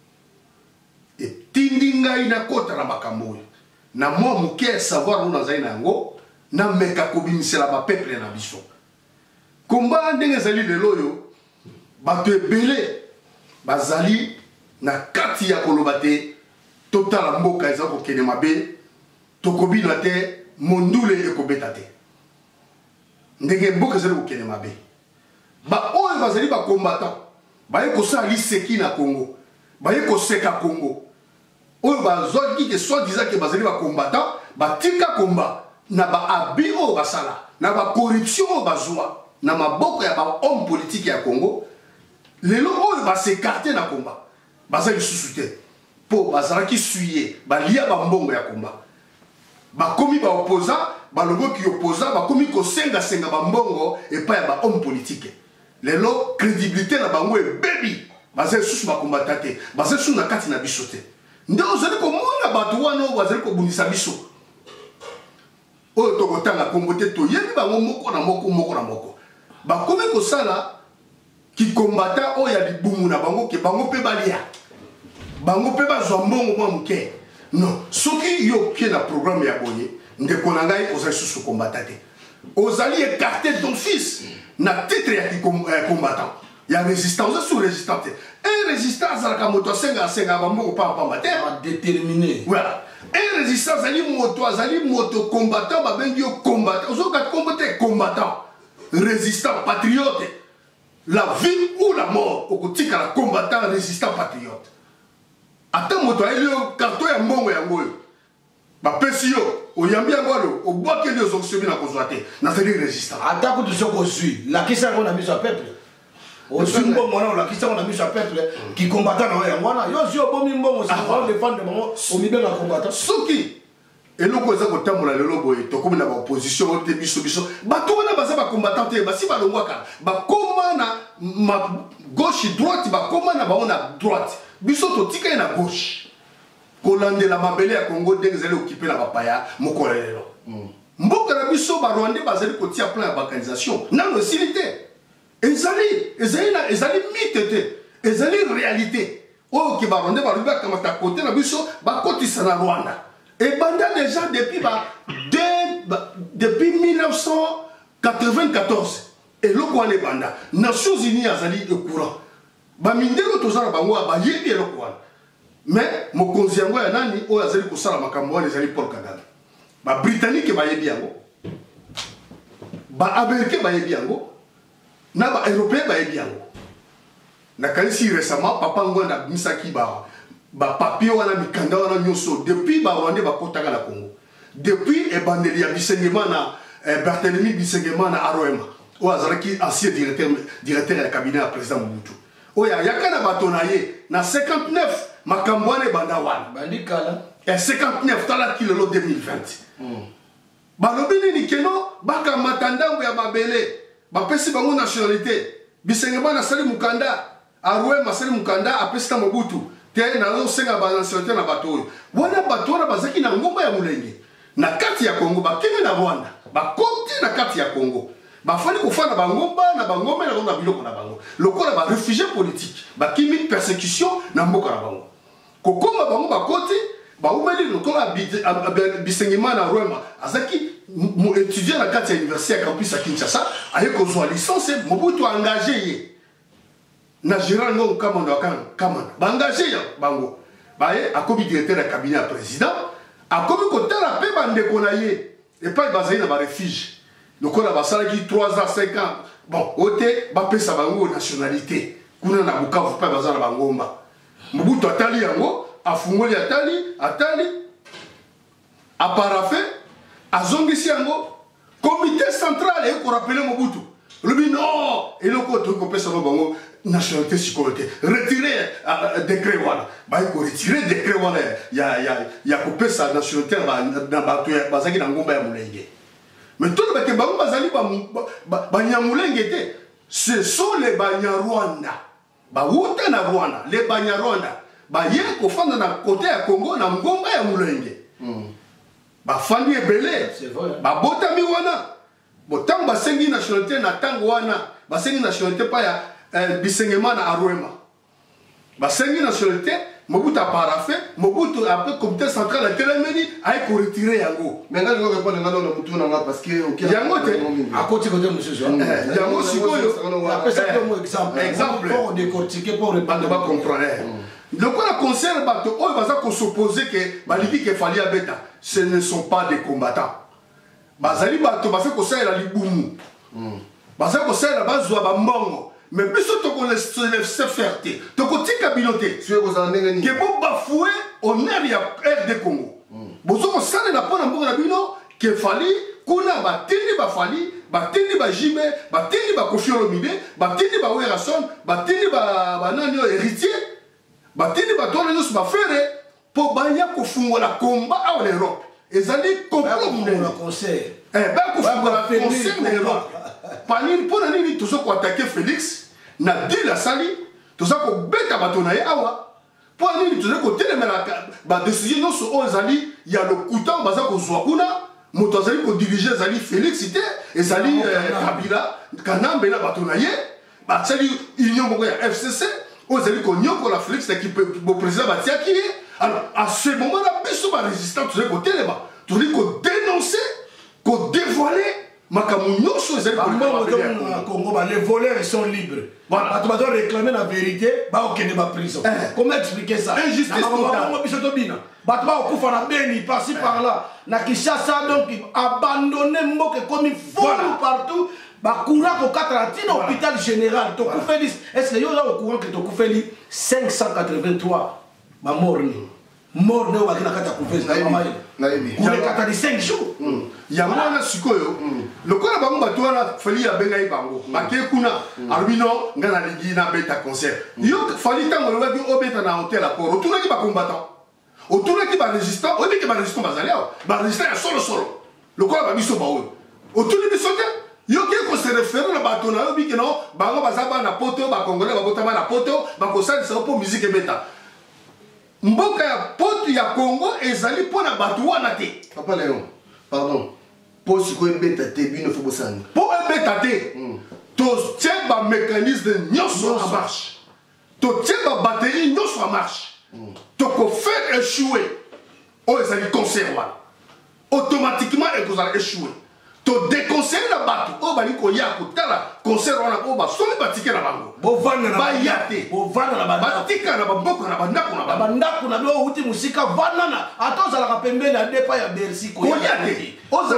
etindi ngai nakota na makambo oyo na mwa moke ya savoir oyo nazali na yango nameka kobimisela bapeple na biso komba ndenge ezali lelo oyo bato ebele bazali na kati ya koloba te totala mboka eza kokende mabe tokobina te mondule ekobeta te ndenge mboka ezali kokende mabe baoyo bazali bakombatant baye kosala liseki na Congo baye koseka Congo oyo bazwaki ke soit disant ke bazali bakombatant batika komba na baabi oyo basala na bacorruption oyo bazwa na maboko ya bahomme politique ya Congo lelo oyo basekarte na komba bazali lisusu te mpo bazalaki suye balia bambongo ya komba bakomi baopposant balongoki opposant bakomi kosengasenga bambongo epai ya bahomme politique lelo crédibilité na bango ebebi bazali lisusu bakombata te bazali lisusu na kati na biso te nde ozali komona bato wana oyo bazali kobundisa biso oyo tokotanga Kongo te toyebi bango moko na moko moko na moko bakomi kosala kikombata oyo ya libumu na bango ke bango mpe balia bango mpe bazwa mbongo mwa moke non soki yo pie na programme ya boye ndeko na ngai ozali susu kombata te ozali écarté d'office na titre ya combattant ya résistant ozali su résistant te un résistant azalaka moto asenga asenga bambongo pamba te déterminé voilà un résistant azali moto azali moto combattant babengi yo combattant ozoka kombo te combattant résistant patriote la vie ou la mort okotikala combattant résistant patriote ata moto ayeli yo karton ya mbongo yango oyo bapesi yo oyambi yango alo obwakeli yo zokisobi na kozwa te nazali résistant ata kutu soki ozwi lakisa yango na miso ya peuple ozwi mbongo wana olakisa yango na miso ya peuple kikombatant na oyo yango wana yo ozwi obomi mbongo odefendre bango omibenga combattant soki eloko eza kotambola lelo boye tokomi na baopposition oyo te biso biso bato wana baza bacombattant te basi balongwaka bakoma na gauche droite bakoma na bango na droite biso totikali na gauche kolandela mabele ya Congo ndenge ezali okipe na bapaya mokolo lelo mboka na biso barwandais bazali kotia plan ya balkanisation nano esili te ezali ezali mythe te ezali réalité oyo ke barwandais balobi bakamata kote na biso bakotisa na Rwanda ebanda déjà depuis ba depuis mille neuf cent quatre-vingt-quatorze eloko wana ebanda Nations Unies azali courant bamindelo tozala bango bayebi eloko wana mais mokonzi yango ya nani oyo azali kosala makambo wana ezali Paul Kagame babritannique bayebi yango baaméricain bayebi yango na baeuropéen bayebi yango nakanisi récemment papa ngo na misaki ba bapapier wana mikanda wana nyonso depuis barwandais bakotaka na Congo depuis ebandeli ya Bisengema na Barthélemy Bisengema na Aroema oyo azalaki ancien directeur directeur ya cabinet ya président Mobutu oyo ayaka na bato na ye na cinquante-neuf makambo wana ebanda wana bandikala et cinquante-neuf talaki lelo deux mille vingt balobi nini keno bakamata ndambo ya mabele bapesi bango nationalité Bisengema nasali mukanda Aroema asali mukanda apesika Mobutu te nazosenga banationalité na bato oyo wana bato wana bazaki na ngomba ya mulenge na kati ya Congo bakende na Rwanda bakoti na kati ya Congo bafali kofana bangomba na bangomba na na biloko na bango lokola ba réfugié politique bakimi persécution na mboka na bango kokoma bango bakoti baumeli lokola Bisengema na Rwema azaki mu étudiant na kati ya université ya campus ya Kinshasa aye kozwa licence Mobutu engagé ye na Gérald Ngong Kamanda Kamanda bangagé ya bango baye akobi directeur ya cabinet ya président akobi kotala pe bandeko na ye epai bazali na ba refuge lokola basalaki trois ans cinq ans bon ote bapesa bango nationalité kuna na Bukavu pe bazala bangomba Mobutu atali yango afungoli atali atali aparafe azongisi yango comité central e ko rappeler Mobutu lobi non eloko to ko pesa bango nationalité sécurité retirer décret wana ba ko retirer décret wana ya ya ya ko pesa nationalité na bato ya bazaki na ngomba ya mulenge mais tout le monde ba bazali ba ba nyamulenge te ce sont les Banyarwanda ba wuta na Rwanda les Banyarwanda ba ye ko fanda na côté ya Congo na ngomba ya mulenge ba fandi ebele ba botami wana botango basengi nationalité na tango wana basengi nationalité pa ya Bisengema na Aroema basengi nationalité Mobutu a parafé Mobutu après comité central a telemeni a ko retirer yango mais nga ngo répondre ngalo na mutu na parce que yango te à côté côté monsieur Jean yango sikoyo après ça comme exemple exemple pour décortiquer pour répondre pas comprendre donc on a conseil bato o baza ko s'opposer que baliki que fallait abeta ce ne sont pas des combattants bazali bato baza ko sala libumu baza ko sala bazwa ba mbongo mais biso to ko se faire te to ko tika biloté tu es aux années que bo bafoué honneur ya R D Congo bozo ko sala na pona mboka na bino que fali kuna batindi ba fali batindi ba jibe batindi ba Koffi Olomide batindi ba Werason batindi ba banani héritier batindi ba tona nyos ba fere po banya ko fungola combat à l'Europe ezali complot mon conseil eh ba ko fungola conseil de l'Europe panini pona nini tozo ko attaquer Félix na dit la sali toza ko beta bato na ye awa po nini toza ko telemela ba décision no so ozali ya le couteau baza ko zwa kuna moto azali ko diriger zali Félix ité ezali Kabila Kanambe na bato na ye ba sali union moko ya F C C ozali ko nyoko la Félix équipe bo président batiaki alors à ce moment là biso ba résistant toza ko telema toza ko dénoncer ko dévoiler Congo, les voleurs sont libres. Voilà. Tu dois réclamer la vérité, bah ok, ne pas prison. Comment expliquer ça? Injustice totale. Bah tu vas au Beni, par-ci par-là. Na Kinshasa donc abandonner Mboke comme il faut partout. Bah courant au quatre ans, hôpital général. Est-ce que vous avez au courant que tu as fait cinq cent quatre-vingt-trois ma mort? Mort ne va pas être cinq jours. Yamana sikoyo le kola bango batwana fali ya benga ibango make kuna albino ngana ligi na beta concert yo fali tango le wabi obeta na hôtel accord otuna ki ba combattant otuna ki ba résistant obi ki ba résistant bazaliao ba résistant ya solo solo le kola ba biso ba oyo otuna biso te yo ki ko se référer na batona obi ki no bango bazaba na poto ba congolais ba botama na poto ba ko sali sa po musique beta mboka ya poto ya Congo ezali pona batu wana te papa Léon pardon pour ce qu'on est bêté bien faut bosser pour un bêté tous tiens ba mécanisme de nyonso en marche tu tiens la batterie, nous sur marche. Tu peux faire échouer. Oh, ils allaient conserver. Automatiquement, ils allaient échouer. Tu déconseilles la bateau. Oh, bah, il y a un concert, on va sauver la batique à la bango. Bon, vendre la bateau. Bon, vendre la batique à la bango, la bango, la bango. La bango, la bango, outil musique, banana. Attends, ça la rappelle, mais la dépa, il y a Bercy. Koyate. Oh, ça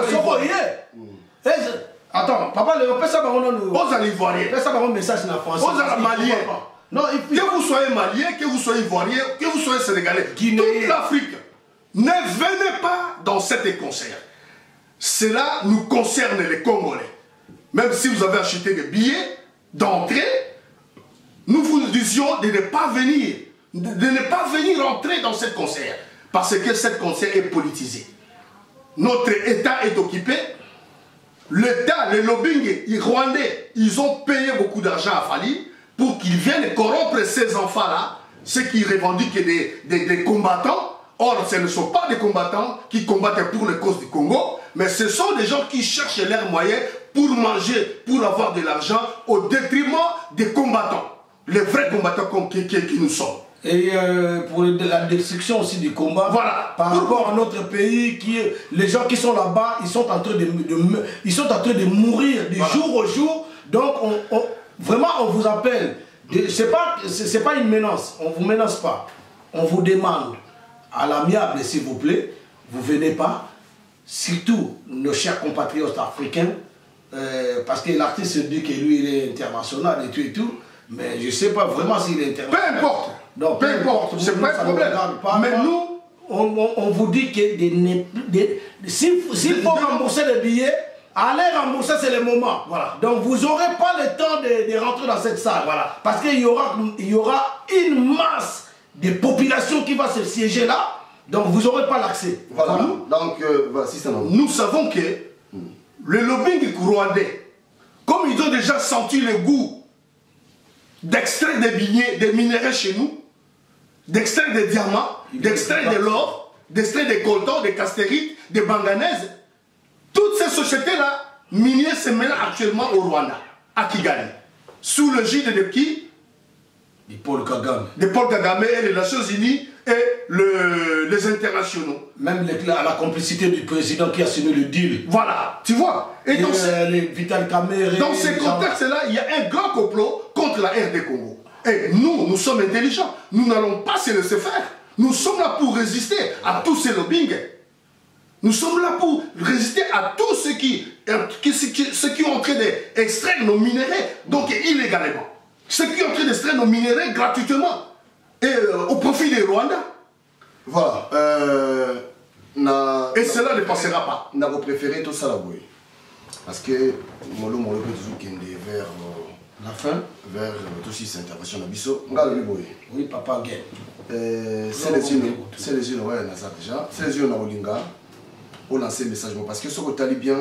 va y Attends, papa, le fait ça, on a nous. Aux Ivoiriens. Fait ça, on a un message dans la France. Aux Maliens. Non, que vous soyez Malien, que vous soyez Ivoirien, que vous soyez Sénégalais, toute l'Afrique, ne venez pas dans cet concert. Cela nous concerne les Congolais. Même si vous avez acheté des billets d'entrée, nous vous disions de ne pas venir, de, de ne pas venir entrer dans ce concert, parce que ce concert est politisé. Notre État est occupé. L'État, les lobbying rwandais, ils ont payé beaucoup d'argent à Fali pour qu'ils viennent corrompre ces enfants-là, ceux qui revendiquent des, des, des combattants. Or, ce ne sont pas des combattants qui combattent pour les causes du Congo, mais ce sont des gens qui cherchent leurs moyens pour manger, pour avoir de l'argent, au détriment des combattants, les vrais combattants comme, qui, qui, qui nous sommes. Et euh, pour la destruction aussi du combat, voilà. Par pour rapport à notre pays, qui, les gens qui sont là-bas, ils sont en train de, de, ils sont en train de mourir de voilà. jour au jour. Donc, on, on, vraiment, on vous appelle. Ce n'est pas, c'est pas une menace, on ne vous menace pas. On vous demande à l'amiable, s'il vous plaît, vous ne venez pas. Surtout nos chers compatriotes africains, euh, parce que l'artiste dit que lui, il est international et tout et tout, mais je ne sais pas vraiment s'il est international. Peu importe. Donc, peu importe, c'est pas un problème. Pas, mais nous, on, on, on vous dit que des, des, s'il faut rembourser les billets, allez rembourser, c'est le moment. Voilà. Donc vous n'aurez pas le temps de, de rentrer dans cette salle. Voilà. Parce qu'il y aura, il y aura une masse de population qui va se siéger là. Donc vous n'aurez pas l'accès. Voilà. Voilà. Donc, euh, voilà, si nous savons que mm. le lobbying rwandais, comme ils ont déjà senti le goût d'extraire des billets, des minéraux chez nous, d'extraire des diamants, d'extraire de l'or, d'extraire des coltans, des castérites, des manganèses. Toutes ces sociétés-là, minières, se mènent actuellement au Rwanda, à Kigali. Sous le gide de qui? De Paul Kagame. De Paul Kagame et les Nations Unies et le, les internationaux. Même les, la, la complicité du président qui a signé le deal. Voilà, tu vois. Et, et dans, euh, les Vital Kamerhe, dans ces contextes-là, il y a un grand complot contre la R D Congo. Et nous, nous sommes intelligents. Nous n'allons pas se laisser faire. Nous sommes là pour résister à tous ces lobbying. Nous sommes là pour résister à tous ceux qui, qui, qui, ceux qui ont en train d'extraire nos minéraux, donc illégalement. Ceux qui ont en train d'extraire nos minéraux gratuitement et euh, au profit des Rwandais. Voilà. Euh, na, et na, cela ne passera pas. Nous avons préféré tout ça là, oui. Parce que Molo Molo peut toujours kender vers euh, la fin, vers euh, tout cette intervention de Bisso. Oui, papa Gué. C'est les unes, c'est les unes, ouais, on a ça déjà. C'est les unes, on a Olinga. Pour lancer le message, parce que ce que tu as dit bien,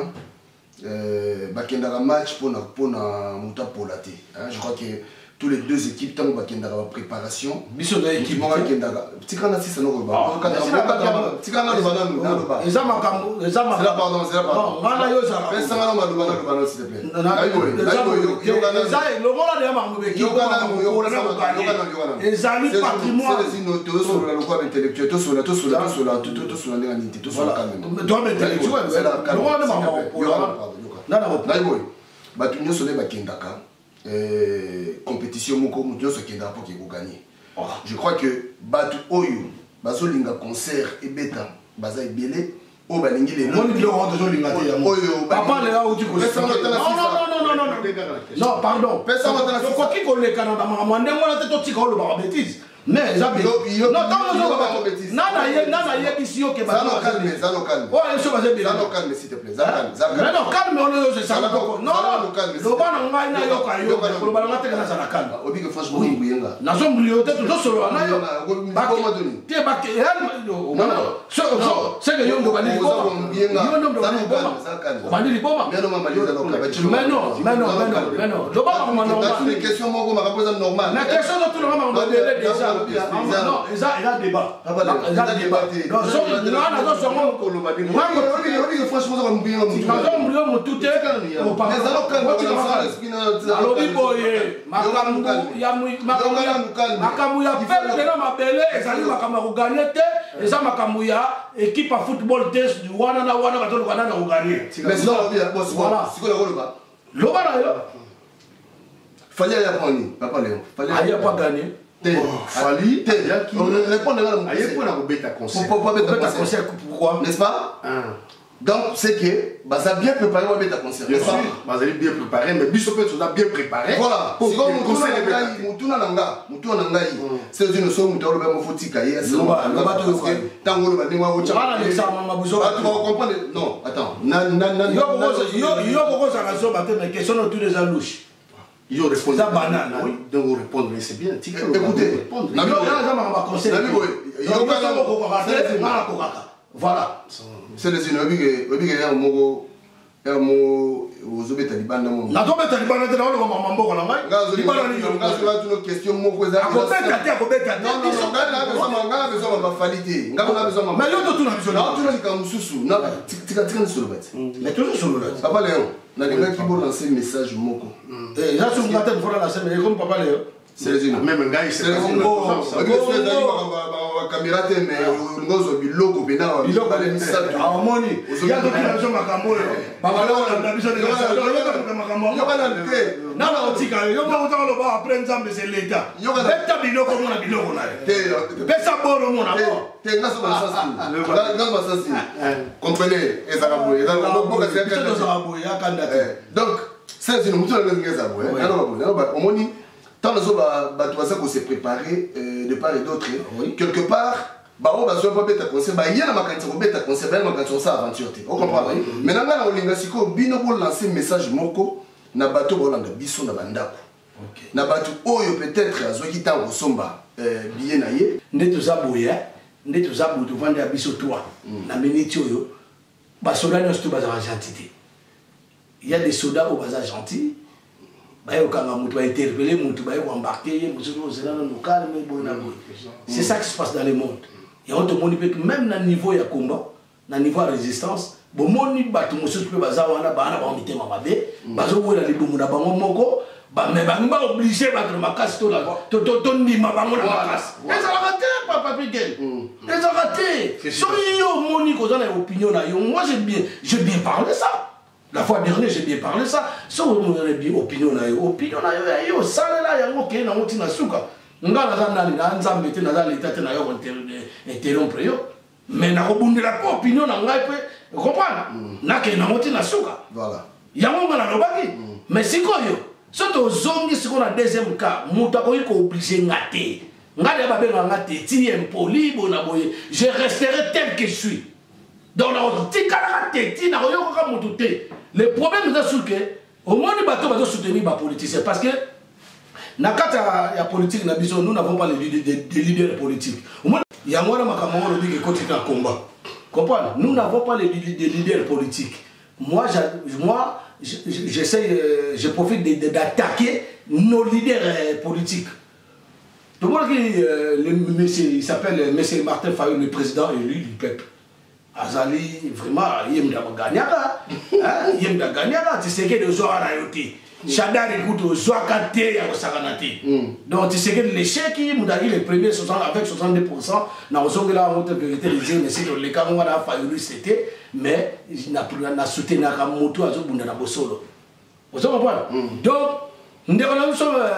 euh, il y a un match pour la Polaté. Je crois que tous les deux équipes, tant qu'il y a une préparation, il y a une équipe. C'est quand c'est nous. C'est quand c'est là, pardon, c'est là, pardon. compétition moko mutu so kenda pour qu'il gagne. Je crois que batu oyo bazo linga concert et beta baza ebele o balingi les moi ni le rendre jo linga te oyo papa le là où tu connais. Non non non non non non pardon personne n'a le quoi qui colle Canada mande moi la tête tika o le ba bêtise mais ça non tant que zo bêtise nana ye nana ye bisio ke ba ça calme ça calme oh il faut pas bien ça calme s'il te plaît ça calme ça calme non calme on le ça non non lo bana ngai na yo ka yo ko bana ngate kana ça calme obi que franchement nguyenga na zo mlio te to solo na yo ba ko madoni te ba ke non non so so c'est que yo ndo bani ko yo ndo bani ko ça calme bani ko mais non mama liza loka ba chilo mais non mais non mais non mais non lo bana ko normal une question moko ma poser normal la question de tout le monde on doit déjà non, il y a un débat. Il y a un débat. Non, franchement, ça va me équipe à football test du wana na wana bato le wana na gagner. Mais sinon voilà. C'est quoi le rôle là? Le bana là. Fallait y apprendre, papa Léon. Fallait y pas gagner. Fallait on répond là mon aïe pour la bêta conseil. Pourquoi pas bêta conseil? Pourquoi? N'est-ce pas? Donc c'est que bah ça bien préparé on bêta conseil. Bien sûr. Bah ça bien préparé mais biso peut ça bien préparé. Voilà. C'est comme conseil les gars, mutuna nanga, mutuna nanga. C'est une notion mutu le ba foti kaye, c'est le ba to tango le ba ni wa ocha. Voilà les ça mama buzo. Tu vas comprendre. Non, attends. Nan nan yo yo yo ko ça la so ba mais question autour des alouches. Ils ont répondu. Ça banane, oui. Donc vous répondre, mais c'est bien. Écoutez, voilà. C'est les innovations. Un mot aux obéis talibans. La tombe taliban est dans le moment mambo qu'on a mal. Gaz, il y a une question. Mon cousin. À côté de la terre, côté de la terre. Non, non, non. Gaz, a besoin de besoin de qualité. Gaz, on a besoin de. Mais l'autre tout a besoin. Non, tu as comme sous-sous. Non, tu tu tu sur le bête. Mais toujours sur le bête. Papa Léon, na les gars qui vont lancer message moko. Eh, là sur le matin pour la semaine, comme papa Léon. C'est les unes. Même un gars, c'est les unes. Caméra mais ngozo biloko bena biloko les messages harmonie il y a d'autres qui sont makambo papa Léon na biso de ça makambo non non otika yo mo utalo ba après nzambe c'est l'état l'état biloko mona biloko na te pesa boro mona bo te ngaso ba sasi ngaso ba sasi comprenez ezaka boye ezaka boka c'est que ça boye akanda donc c'est une mutu na ngeza boye alors ba boye au moni tant les autres bateaux ça s'est préparé de part et d'autre quelque part bah on va se pas bête conseil bah il y a ma quantité de bête conseil bah ma quantité ça aventure on comprend maintenant là on linga siko bino pour lancer message moko na bateau bolanda biso na bandako na bateau oyo peut-être azoki ta osomba bien na ye ndeto za boya ndeto za boto vendre ya biso toi na minute oyo ba soldats nyonso to baza gentillité il y a des soldats au baza gentil c'est ça qui se passe dans le monde. Et on te montre que même dans le niveau de combat, dans le niveau de résistance, bon moni batu mususu pe baza wana bana ba mitema mabe bazo wela libumu na bango moko ba me ba ngba obligé ba to makasi to la to to to ndima bango na makasi eza raté papa Pigel eza raté so yo moni ko zana opinion na yo moi j'ai bien j'ai bien parlé ça la fois dernière j'ai bien parlé ça so mo bien opinion na yo opinion na yo yo sala la yango ke na moti na suka ngala za nani na nzambe te na za leta te na yo interrompre yo mais na kobundela po opinion na ngai pe comprendre na ke na moti na suka voilà yango ngala lobaki mais sikoyo soto zongi siko na deuxième cas muta ko ko obligé ngate ngade ba benga ngate ti impoli bona boye je resterai tel que je suis donc na tikala ngate ti na yo ko mutu te le problème c'est sûr que au moins les bateaux vont soutenir les politiciens parce que na kata ya politique na biso nous n'avons pas les leaders politiques au moins il y a moi na makambo lobi que côté na combat comprendre nous n'avons pas les leaders politiques moi moi j'essaie je profite d'attaquer nos leaders politiques tout le monde qui le monsieur il s'appelle monsieur Martin Fayulu le président élu du peuple azali vraiment yemda ganyaka hein yemda ganyaka tu sais que les gens à yoté Chadar écoute aux Zoakate et aux Saganati. Donc, tu sais que l'échec, Moudari, les premiers soixante avec soixante-deux pour cent, dans le sens de la honte de vérité, mais c'est que les cas où on a fallu c'était, mais il n'a pas soutenu la moto à Zobunda Bosolo. Vous comprenez? Donc, nous avons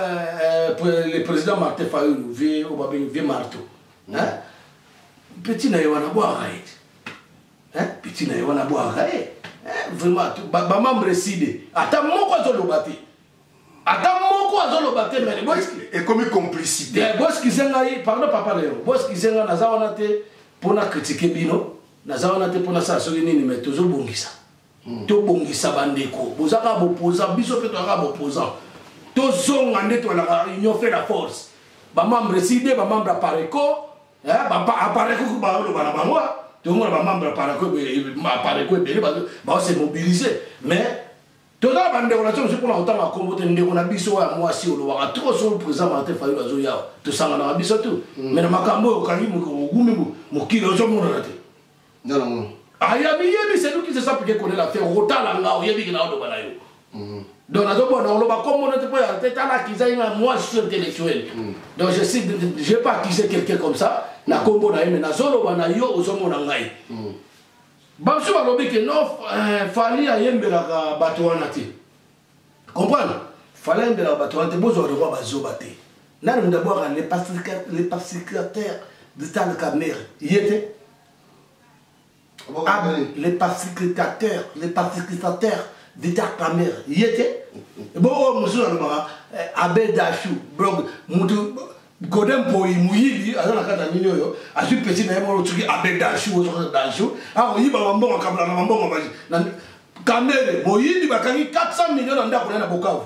le président Martin Fayulu, vieux marteau. Petit n'a eu un boire. Petit n'a eu un boire. Vraiment, ma membre décide. Attends, mon quoi le bâti. Attends, mon quoi le bâti, mais et comme complicité. Les boss qui sont là, pardon, papa Léon, boss qui sont là, nous avons été pour nous critiquer Bino, nous avons été pour nous ça, mais toujours bongisa. Tout bongisa bandeko. Vous avez un opposant, biso peut avoir un opposant. Tout zong en est la union fait la force. Ma membre décide, ma membre appareco, hein, appareco que bah le balabanwa. Tout le monde va membre appareco, appareco, bah on s'est mobilisé. Mais Tout ça, on a pour autant à combattre on a biso à moi si on a trop sur le président Martin Fayou à Zoya. Tout ça, on a biso tout. Mais le macambo, au Cali, mon kilo, je m'en ai. Non, non. Ah, il y a bien, c'est nous qui se savent qu'on est la fait. Rota la ngao, il y a bien de balayo. Donc, on a dit, on a comme on était pas à tête à la qui moi je suis intellectuel. Donc, je sais, je n'ai pas acquis quelqu'un comme ça. Na combo na yeme na zolo bana yo ozomo na ngai. Bansu balobi que non fali ayembelaka bato wana te. Comprendre? Fali ayembelaka bato wana te bozo de roi bazo bate. Nani d'abord les pacificateurs les pacificateurs de Tal Kamer. Yete. Les pacificateurs les pacificateurs de Tal Kamer. Yete. Bon oh monsieur alobaka Abel Dachou blog mutu Godem Boy Mouyi, à la carte à Nino, à ce petit naïmo, tu dis Abel Dachou, Dachou, ah oui, bah, bon, on câble, on bon, on va Kamere, Moïdi, il va gagner quatre cents millions dans la Bokav.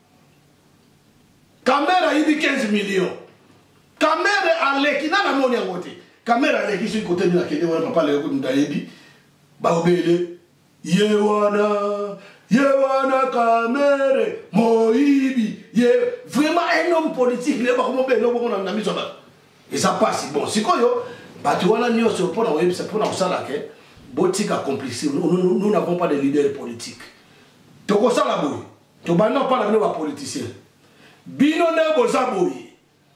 Kamere, il dit quinze millions. Kamere, à l'équipe, n'a pas monnaie à côté. Kamere, à l'équipe, sur le côté de la Kédé, on va pas le coup d'Aïbi. Baobele, Yewana, Yewana Kamere, Moïbi. Il y a vraiment un homme politique, il y a vraiment un homme qui a mis sur la. Et ça passe. Bon, c'est quoi, yo? Tu vois, nous sommes pour la c'est pour la salle, boutique accomplie. Nous n'avons pas de leader politique. Tu vois ça la bouille. Tu vas pas parler de politicien. Bino ne bosa bouille.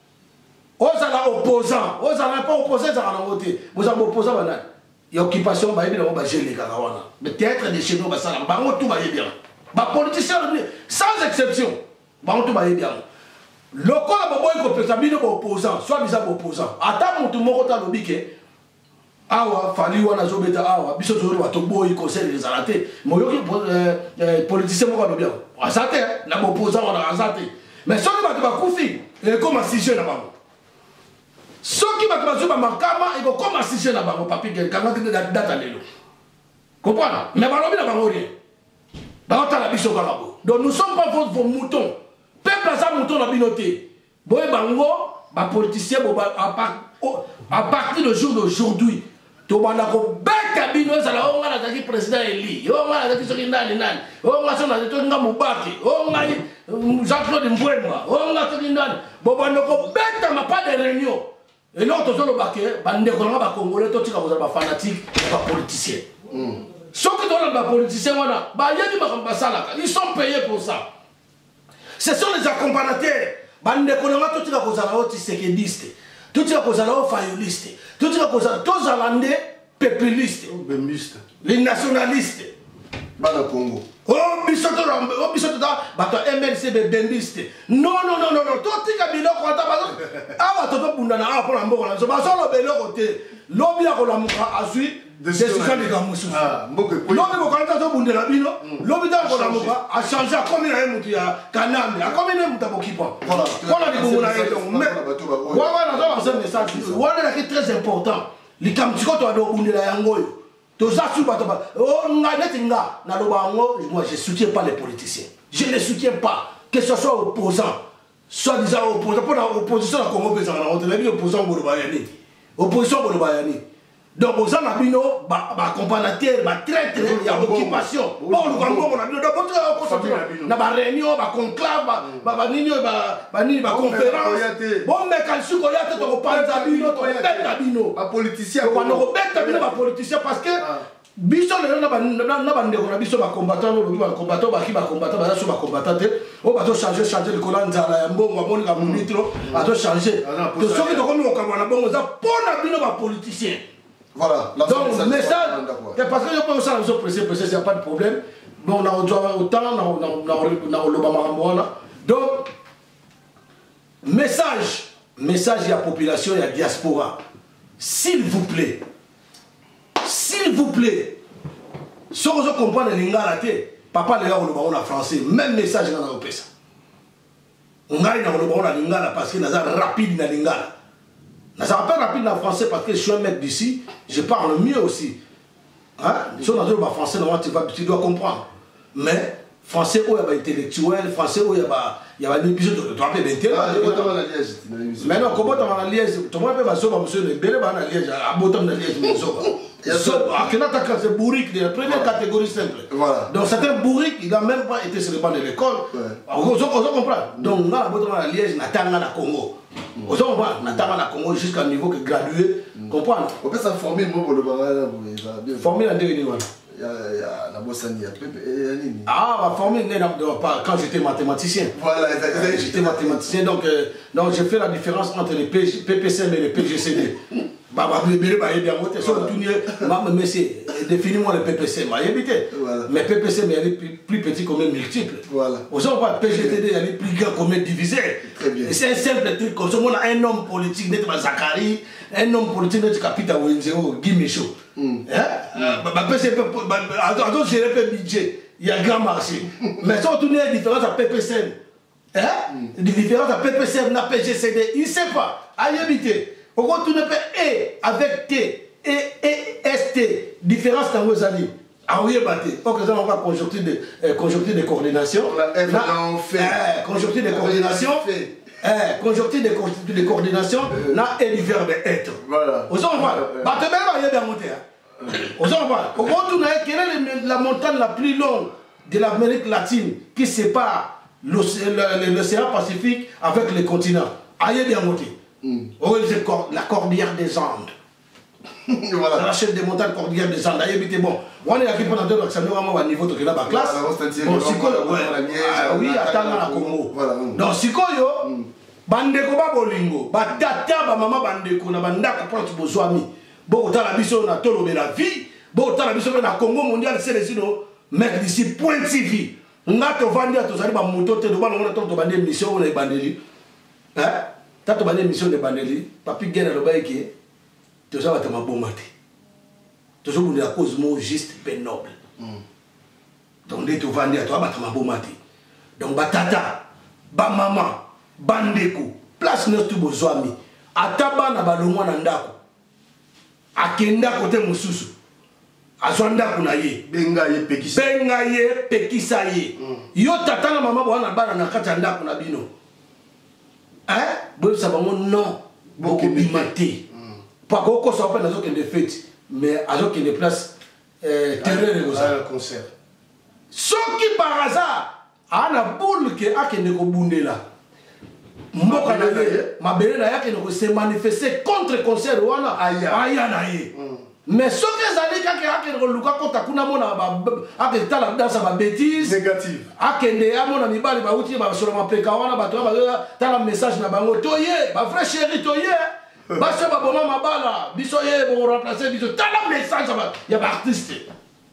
Osala opposant. Osala pas opposé, ça va voter. Vous avez opposant, madame. Il y a occupation, bah, il y a gérer les Karawana. Le théâtre de chez nous, bah, ça, bah, tout va bien. Bah, politicien, sans exception. Bah, tout va bien. Le corps de Bobo est opposant, soit disant opposant. Attends, tout le monde a l'objet que. Awa, Fali, Wana, Zobeta, Awa, Bissot, Zoro, Tobo, il conseille les arrêtés. Moi, les politiciens, moi, bien. Azate, n'a pas opposant, on a azate. Mais ceux qui va Koufi, il comme assisté là-bas. Ceux qui va te faire Makama, ils vont comme assisté là-bas, mon papier, quand on a date à l'élo. Comprenez? Mais Balobi n'a pas rien. Dans la Bissot, donc nous ne sommes pas vos moutons. Peuple à ça, mouton a binoté. Boy Bango, les politiciens, à partir du jour d'aujourd'hui, tu vas avoir bête à bino, ça va avoir un président élu, on va avoir un président élu, on va avoir un Moubaki, on va avoir Jean-Claude Mbouema, on va avoir un bon, on va bête à ma pas de réunion. Et là, tu vas avoir un Congolais, tu vas avoir un fanatique, un politicien. Ceux qui sont les politiciens, ils sont payés pour ça. Ce sont les accompagnateurs. Bande kononga tout tira kozala oti sekediste. Tout tira kozala o fayoliste. Tout tira kozala tous alande pepuliste. Bembiste. Les nationalistes. Bana Congo. Oh bisoto oh bisoto da bato M L C bembiste. Non non non non non. Tout tika biloko ata bazo. Awa toto bunda na awa pona mboko na so bazo lo beloko te. Lobi akola muka azui. Décision de Gamoussou. Lobi bokalata to bunda na bino. Lobi da akola muka a changé à combien na mutu ya Kanambe. A combien na mutu bokipa. Voilà. Voilà di bongo na yeto. Wawa na zo un message. Voilà qui est très important. Les kamtiko to ado bunda la yangoyo. Moi, je ne soutiens pas les politiciens. Je ne les soutiens pas. Que ce soit opposant, soit disant opposant, pour l'opposition à Congo, on a dit opposant pour le Bayani. Opposition pour le Bayani. Donc, aux Anabino, accompagnateur, traître, il y a occupation. Bon, nous avons dit na réunion, conclave, conférence. Bon, mais quand je suis là, tu as politicien. politicien parce que biso le na na bande ko na biso ba combattant ba combattant ba ki ba combattant ba so ba combattant o ba to changer changer le colan nzala ya mbongo ba moni ka munitro ba to changer to so ki to ko mo ka na bongo za pona bino ba politicien. Voilà. Donc, message, parce que je peux aussi nous presser, presser, il n'y a pas de problème. Bon, on a autant, on a l'Obama. Donc, message, message à la population et à la diaspora. S'il vous plaît, s'il vous plaît, si vous comprenez les Lingala, papa, les gars, on a français, même message dans la ça. On a un Lingala parce que nous sommes rapides dans Lingala. Ça va pas rapide en français parce que je suis un mec d'ici, je parle mieux aussi. Hein? Si on a dit le français, tu dois comprendre. Mais français où il y a intellectuel, français où il y a il y a des épisodes de toi mais mais non comment tu vas Liège tu vois pas ça monsieur le bel va à Liège à bottom de Liège mais ça ça à quel attaque c'est bourrique de la première catégorie simple voilà donc certains bourrique il a même pas été sur le banc de l'école on comprend donc là à bottom à Liège natanga na Congo on comprend natanga na Congo jusqu'à niveau que gradué comprendre on peut s'en former moi pour le barrage former en deux niveaux. Il y a la Bossani, ah, ma formule, quand j'étais mathématicien. Voilà, j'étais mathématicien, donc, euh, donc j'ai fait la différence entre les P P C M et les P G C D. Bah, bah, mais c'est définis-moi le P P C M. Mais P P C M, il est plus petit comme multiple. Voilà. Au sein de P G C D, il est plus grand comme divisé. Très bien. C'est un simple truc. Comme ça, on a un homme politique, n'est pas Zachary, un homme politique, n'est pas Capita Wenzeo, Guy Michaud. Attends, j'ai le budget, il y a grand marché. Mais si on tourne la différence à P P C M, hein? La différence à P P C M, à P G C D, il ne sait pas. Aïe, habiter. On tourne E avec T et S T, différence dans vos amis. Ah oui, battez. Donc, on va conjoncture de, euh, conjoncture de coordination. On a fait. Euh, conjoncture de coordination. Eh, conjoncture de, de coordination, euh, là, et du verbe être. Voilà. Aux gens, voilà. Bah, tu vas y aller monter. Aux gens, voilà. Au retour, quelle est la montagne la plus longue de l'Amérique latine qui sépare l'océan Pacifique avec les continents? Aïe, bien monter. Oh, c'est la cordillère des Andes. Voilà. La chaîne des montagnes cordillère des Andes. Aïe, bien bon. On est aquí pendant deux ans, ça nous rend à niveau de la classe. Bon, si quoi, oui, attends, la Congo. Donc, si quoi, yo. Bandeko ba bolingo ba tata ba mama bandeko na bandaka pour tu bozwami bo otala biso na tolo de la vie bo otala biso na Congo mondial c'est les sino mec d'ici point T V ngato vandi to zali ba moto te do ba ngona to bande mission na bandeli hein tato bande mission de bandeli papi gena lo ba eke to za bata mabomate to zo bunda cosmo juste ben noble donc de to vandi to bata mabomate donc ba tata ba mama bandeko place notre bozwami ataba na balongwa na ndako akenda kote mususu azwa ndako na ye benga ye pekisa benga ye pekisa ye yo tata na mama bwana bana na kati ya ndako na bino hein bo ça bango non boko bimate pa ko so pa nazo kende fete mais azo kende place euh terrain de concert soki par hasard ana boule ke akende ko bundela mboka na ye mabele na yake ne se manifester contre concert wana aya na ye mais ce que ça dit que yake ne luka kota kuna mona ba ake tala dansa ba bêtise négative akende amona mibali ba uti ba solo mapeka wana ba to ba tala message na bango toye ba frère chéri toye ba se ba bona mabala biso ye bo remplacer biso tala message ba ya ba artiste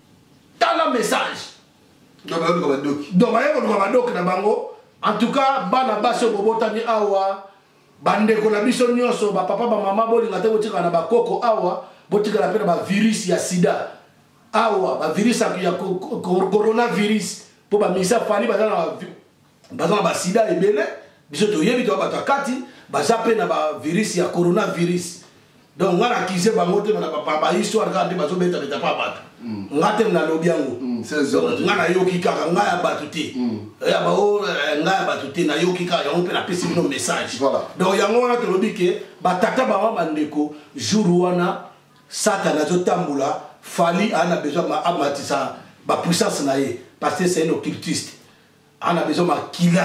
tala message donc ba ko ba doki donc ba ko ba doki na bango. En tout cas, bana baso bobotani awa bandeko na biso nyonso ba papa ba mama bolinga te botika na ba koko awa botika la pena ba virus ya sida awa ba virus ya coronavirus po ba misa fali ba na ba ba sida ebele biso to yebi to ba to kati ba zape na ba virus ya coronavirus donc ngara kize ba ngote na ba ba histoire ka de ba zo beta beta pa bata ngate na lobiango ngana yoki kaka ngaya batuti ya ba o ngaya batuti na yoki kaka ya on peut la pesi no message donc yango wana to lobike ba tata ba mama ndeko jour wana sata na zo tambula fali ana besoin ma amatisa ba puissance na ye parce que c'est un occultiste ana besoin ma kila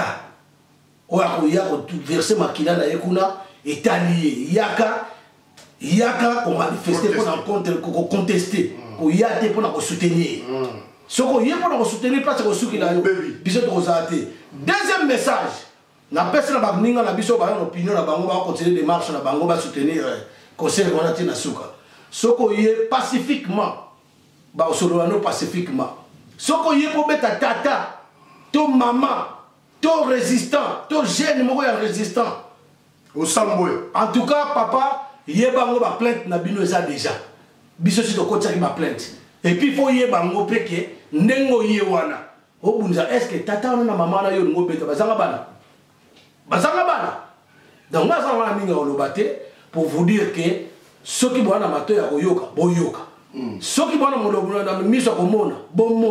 o ya ko ya ko verser ma kila na ye kuna etalié yaka yaka ko manifester pour contre ko contester ko yate pour ko soutenir ce ko yé pour ko soutenir place ko souki la yo biso to zate deuxième message na pesa na bagninga na biso ba opinion na bango ba continuer des marches na bango ba soutenir conseil on a tina suka ce ko yé pacifiquement ba solo no pacifiquement ce ko yé pour beta tata to maman to résistant to jeune mo ya résistant au Sambwe en tout cas papa yebango ba plainte na bino eza déjà biso si to kotsaki ba plainte et puis faut yebango peke ndengo ye wana obunza est-ce que tata na maman na yo ngo beta bazanga bana bazanga bana donc na ça wana minga olobate pour vous dire que ceux qui bwana mato ya koyoka boyoka ceux qui bwana molobuna na miso komona bomona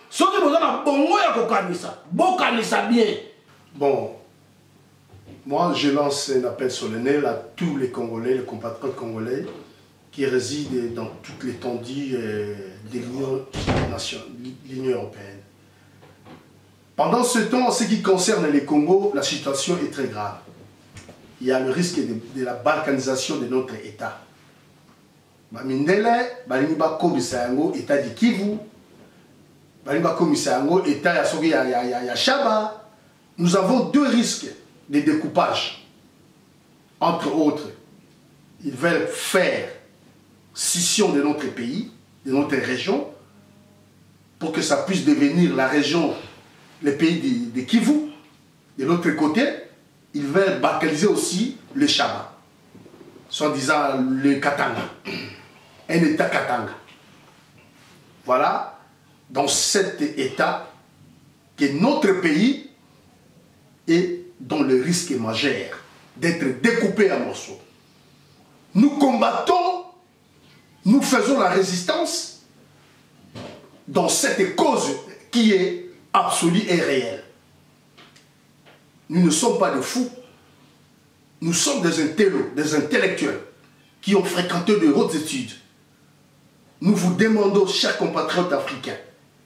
Ce que vous avez bongo ya kokanisa, bokanisa bien. Bon, moi je lance un appel solennel à tous les Congolais, les compatriotes congolais qui résident dans toute l'étendue euh, de l'Union européenne. Pendant ce temps, en ce qui concerne les Congos, la situation est très grave. Il y a le risque de, de la balkanisation de notre État. Bamindele, Balinba Komisango, État de Kivu, Balinba Komisango, État Yasogi Yachaba. Nous avons deux risques de découpage. Entre autres, ils veulent faire scission de notre pays, de notre région, pour que ça puisse devenir la région, le pays de, de Kivu. De l'autre côté, ils veulent balkaniser aussi le Chaba, soit disant le Katanga, un État Katanga. Voilà, dans cet État, que notre pays est dans le risque majeur d'être découpé en morceaux. Nous combattons, nous faisons la résistance dans cette cause qui est absolue et réelle. Nous ne sommes pas des fous. Nous sommes des intellos, des intellectuels qui ont fréquenté de hautes études. Nous vous demandons, chers compatriotes africains,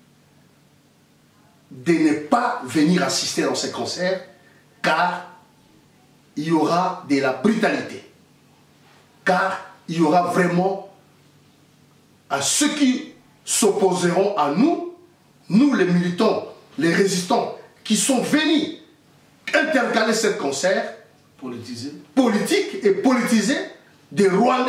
de ne pas venir assister dans ces concerts, car il y aura de la brutalité. Car il y aura vraiment à ceux qui s'opposeront à nous, nous les militants, les résistants, qui sont venus intercaler ce concert Politisé. politique et politisé des Rwandais,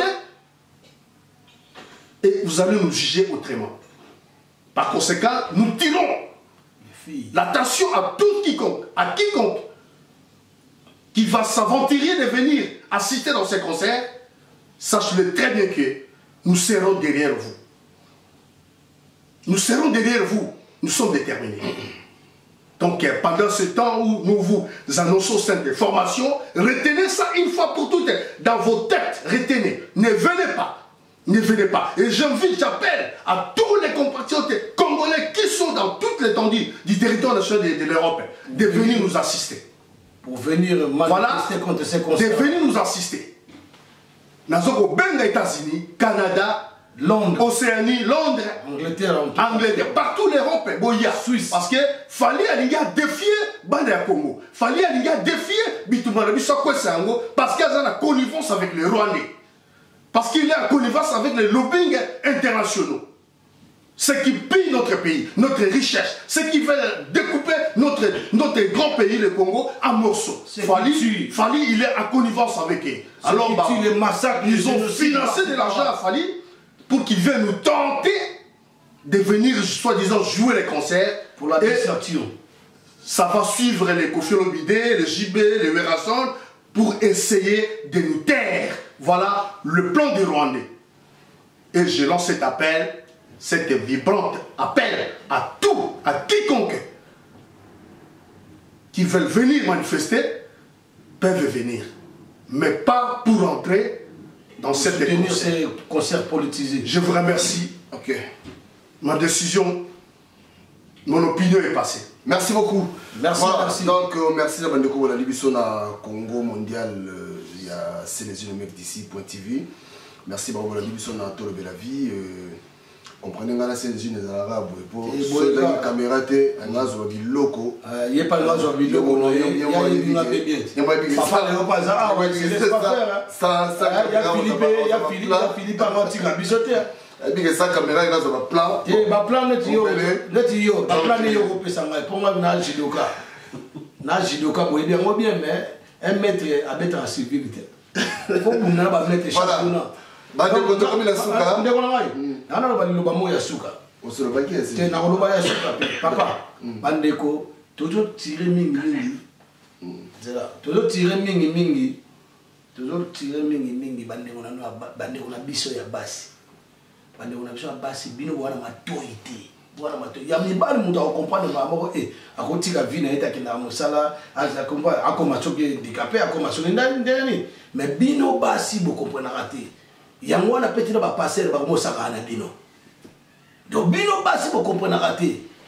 et vous allez nous juger autrement. Par conséquent, nous tirons l'attention à tout quiconque, à quiconque qui va s'aventurer de venir assister dans ces concerts. Sachez-le très bien que nous serons derrière vous. Nous serons derrière vous. Nous sommes déterminés. Donc pendant ce temps où nous vous annonçons cette formation, retenez ça une fois pour toutes dans vos têtes. Retenez. Ne venez pas. Ne venez pas. Et j'invite, j'appelle à tous les compatriotes congolais qui sont dans toute l'étendue du territoire national de, de l'Europe de venir nous assister. Pour venir manifester voilà, contre ces concerts. De venir nous assister. Nous avons les États-Unis, Canada, Londres, Océanie, Londres, Angleterre, Angleterre, partout l'Europe, Boya, Suisse. Parce que fallait aller défier Banda Congo. Fallait aller défier Bitumana Bissau-Kwesango parce qu'il y a la connivence avec les Rwandais. Parce qu'il y a la connivence avec les lobbying internationaux. Ce qui pille notre pays, notre richesse, ce qui veut découper notre, notre grand pays, le Congo, en morceaux. Fali, Fali, il est en connivence avec eux. Alors, bah, les massacres, ils ont financé de l'argent à Fali pour qu'il vienne nous tenter de venir, soi-disant, jouer les concerts. Pour la dissolution. Ça va suivre les Kofi Olomide, les J B, les Werason, pour essayer de nous taire. Voilà le plan des Rwandais. Et je lance cet appel, cet vibrant appel à tout, à quiconque qui veulent venir manifester, peuvent venir. Mais pas pour entrer dans pour cette soutenir ces concerts politisés. Je vous remercie. Ok. Ma décision, mon opinion est passée. Merci beaucoup. Merci. Voilà. Merci. Donc, euh, merci à Bandeko la Libye na Congo mondial. Il y a c'est les yeux mecs d'ici point T V. Merci beaucoup la Libye na Tolo de la vie. Comprenez nga c'est les yeux des arabes pour ceux la caméra té un gazo bi loko. Il y a pas de gazo bi loko non. Il y a une la bébé. Il y a pas papa ne pas ça. Ah ouais, c'est pas faire. Ça ça. Il y a Philippe, il y a Philippe, il y a Philippe à Monti la bisoter. Et puis que ça caméra il a un plan. Et ba plan net yo, net yo, ba plan yo ko pesa ngai. Pour moi na jidoka. Na jidoka bo bien moi bien mais un maître habite en civilité. Faut qu'on a ba mettre chaque jour. Ba de ko comme la suka. Ndeko na ngai. Na na ba liloba mo ya suka. Osolo ba ki esi. Te na loba ya suka papa. Bandeko toujours tirer mingi mingi. Zela, toujours tirer mingi mingi. Toujours tirer mingi mingi bandeko na bandeko na biso ya basi. Bande on a besoin de basi bino wana matoité wana matoité ya mibali muta comprendre ba moko eh akotika vina eta kina mosala aza comprendre akoma choke dikapé akoma soni ndani ndani mais bino basi bo comprendre raté yango wana petit ba passer ba mosaka na bino donc bino basi bo comprendre raté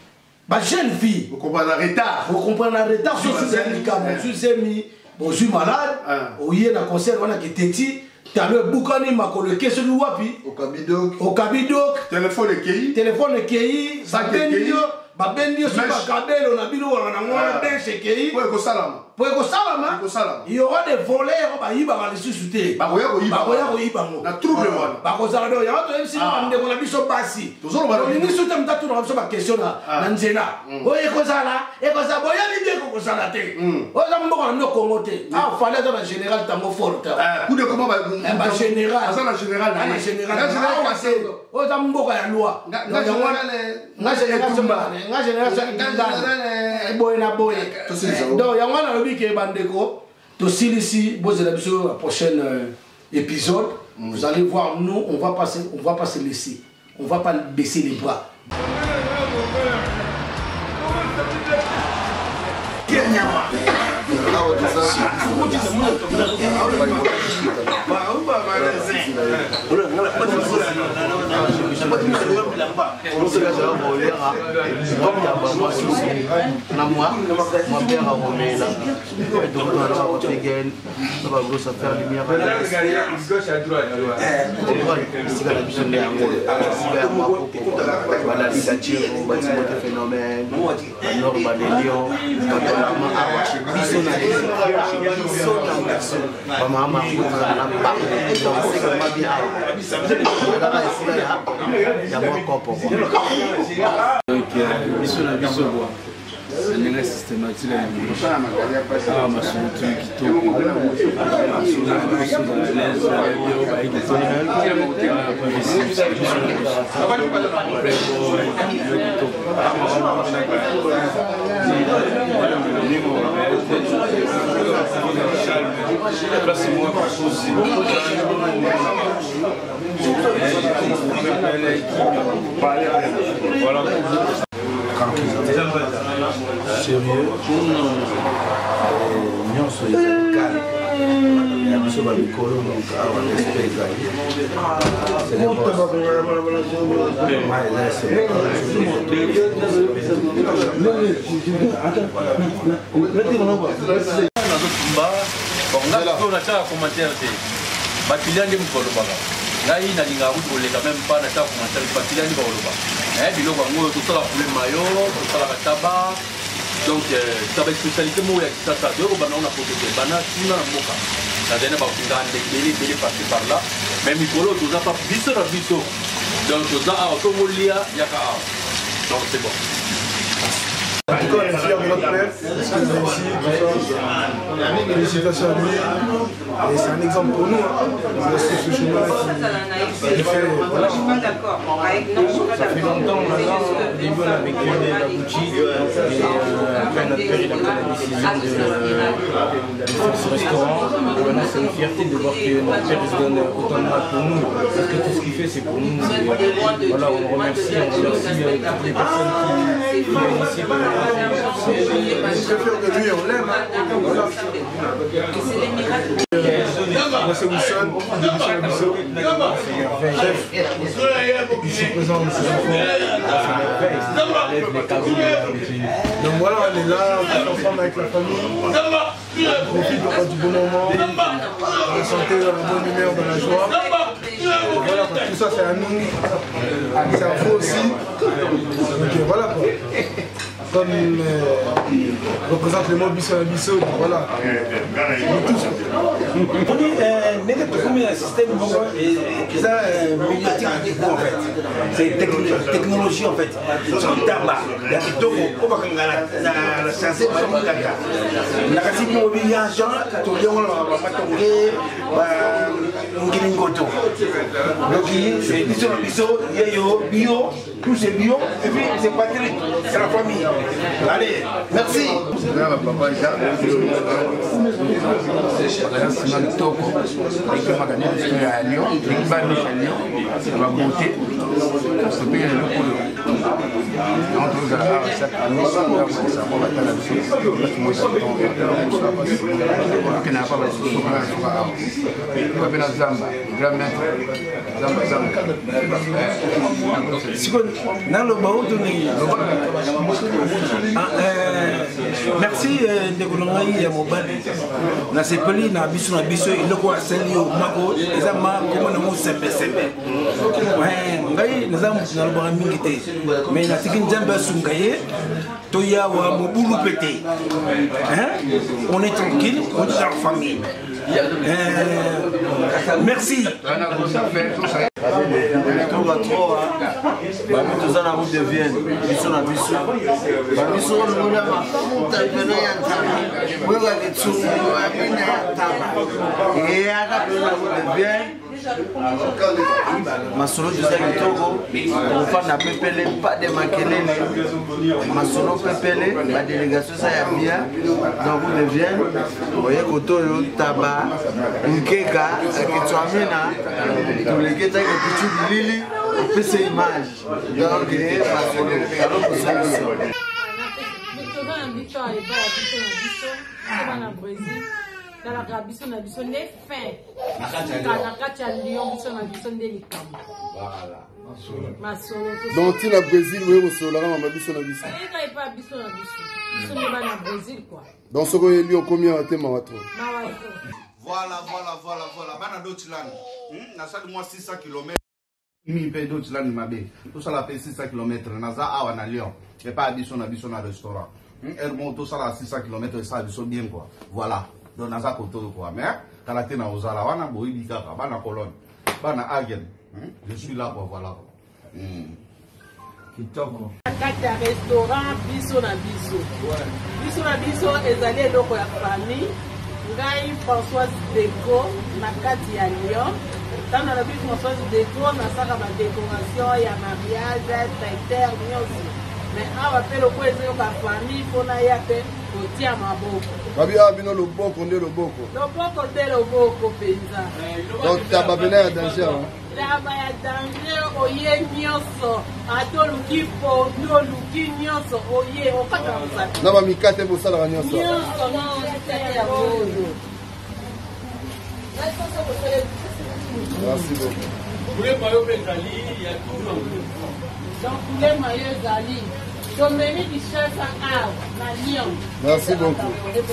Ma jeune fille. Vous comprenez en retard. Vous comprenez en retard. Je suis handicap. Je suis semi. Je suis malade. Il y a un concert qui est petit. Tu as le boucani ma coloqué sur le wapi. Au Kabidok. Au Kabidok. Téléphone de Kei. Téléphone de Kei. Ça bendio. Ba bendio sur ma cabelle. On a vu on a ben chez Kei. Ouais, ko salama. Pour que salama. Il y aura des voleurs. Ba yiba va les sous-souter. Ba koya ko yiba. Ba koya ko yiba mo. Na trouble moi. Ba ko salado. Ya to M C na ndé ko na biso basi. Toujours ba. Ni soutem ta tu na biso ba question na. Na nzela. Oye ko sala. E ko sa boya ni de ko sala te. O za mboko na Congo te. Ah fallait dans le général tango fort. Ah, coup de comment ba ba général. Ça la général. Na général. Na général passé. O za mboko ya loi. Na général. Na général tumba. Na général ça boy na boy. Donc ya ngwana lobi ke bandeko to silisi bozela biso la prochaine épisode. Vous allez voir, nous on va pas on va pas se laisser. On va pas baisser les bras. Nenge systématique la évolution. Ah, ma structure qui tourne. Sérieux, non, soyez calme. Il y a besoin de colons, donc à un esprit c'est ngai nalinga koleka même pas na ta commentaire bakili ani bakoloba eh biloko yango tosala poulet mayo tosalaka taba donc taba spécialité moko ya kisasa toyoko bana ona protege bana tuna na mboka nazali na bakunga ndenge ebele ebele passé par là mais mikolo toza pa biso na biso donc toza awa tomolia yaka awa donc c'est bon. En tout cas, on est fiers de notre père, parce qu'il est ici, tout ça. Félicitations à lui. Et c'est un exemple pour nous. Il reste ce chemin qui fait. Voilà. Ça fait longtemps maintenant, au début on a vécu la boutique, et après notre père il a pris la décision de faire ce restaurant. Maintenant c'est une fierté de voir que notre père se donne autant de mal pour nous, parce que tout ce qu'il fait c'est pour nous. Et voilà, on le remercie, on remercie toutes les personnes qui viennent ici. Je préfère que lui, on l'aime. Voilà. Moi, c'est Wilson, de Michel Bissot. Chef, je suis présent de ces enfants. Donc voilà, on est là, on est ensemble avec la famille. On profite du bon moment, dans la santé, dans la bonne humeur, dans la joie. Voilà, tout ça c'est à nous, c'est à vous aussi. Donc voilà quoi. Comme euh, représente le mot Bissot à Bissot, voilà. Nous tous. On dit, n'est-ce pas comme un système et ça, médiatique du coup en fait. C'est technologie en fait. C'est d'abord. Il y a des gens qui ont la science de la caca. La cassette mobilisation, tout le monde va pas tomber. Donc c'est Bissot à Bissot, Yayo, Bio, tout c'est bio, et puis c'est Patrick, c'est la famille. Allez, merci. Dans le baou de merci de Goulongaï et Mobali. Dans ces pays, dans Bissou, dans Bissou, il y a quoi c'est lié au Mako, les amants, comment nous sommes semés. Ouais, nous avons dans le bras milité. Mais il y a des gens qui sont gaillés, Toya ou Moboulou pété. On est tranquille, on est dans la famille. Merci. Nous sommes en route de Vienne, nous sommes en Bissou. Nous sommes en route de Vienne. Masolo du Togo, on fait un pépélé, pas de maquelele. Masolo pépélé, la délégation ça y a bien. Donc vous deviez, vous voyez Kotoyo, Tabac, Nkeka, Ketouamina, tous les Keta qui sont Lili, on fait ces images. Donc, Masolo, alors vous savez. Nous sommes habitués à l'époque, au Brésil. Dans la Gabiso, na biso ne fin. Na kati ya Lyon, biso na biso nde likambo. Voilà. Masolo. Donc tu na Brésil, oui, au solo la mama biso na biso. Et quand il pas biso na biso. Biso ne va na Brésil quoi. Donc ce que Lyon combien te mawato. Mawato. Voilà, voilà, voilà, voilà. Bana Dotilan. Na ça de moi six cents kilomètres. Mi pe Dotilan mabe. Tout ça la fait six cents kilomètres na za awa na Lyon. Et pas biso na biso na restaurant. Hermon tout ça la six cents kilomètres ça biso bien quoi. Voilà. Donc naza koto quoi mais kalate na ozala wana boyi kaka bana colonne bana agen je suis là quoi voilà kitoko kata restaurant biso na biso biso na biso ezali eloko ya famille ngai Françoise Deco na kati ya Lyon tana na biso Françoise Deco na saka ba décoration ya mariage traiteur nyonso mais awa pe loko ezali ka famille pona ya pe kotia maboko Babi abino loboko nde loboko. Loboko nde loboko penza. Donc taba bena ya danger. Taba ya danger oye nyonso. Ato luki po no luki nyonso oye okata mosala. Na ba mikate bosala ka nyonso. Nyonso no mikate ya bozo. Merci beaucoup. Vous voulez maillot Bezali, il y a tout dans le. Donc vous voulez maillot Bezali. Domini qui cherche à la Lyon. Merci beaucoup.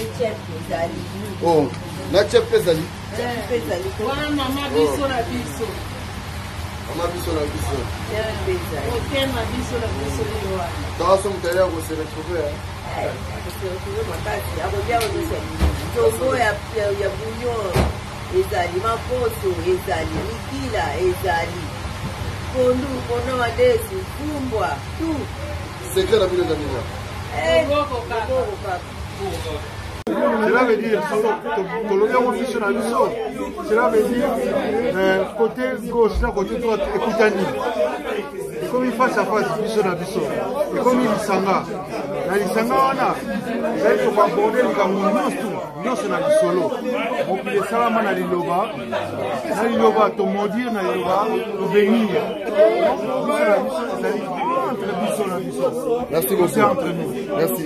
Oh, na chef Bezali. Voilà maman biso la biso. Maman biso la biso. Ok, ma biso la biso liwa. Dans son derrière vous se retrouver hein. Se retrouver ma case, ya bodia o se. Togo ya ya bouillon, ezali mapoto, ezali nikila, ezali. Pondu, pono adesi, kumbwa, tout. C'est clair la ville de Cela veut dire, cela veut dire, euh, côté gauche, côté droite, écoutani. Et comme il face à face, biso na biso. Et comme il sanga, na lisanga wana, ça il faut aborder le Cameroun nyonso na lisolo. Mokili salama na liloba, na liloba to maudire na liloba, to bénir. Merci beaucoup. Entre nous. Merci.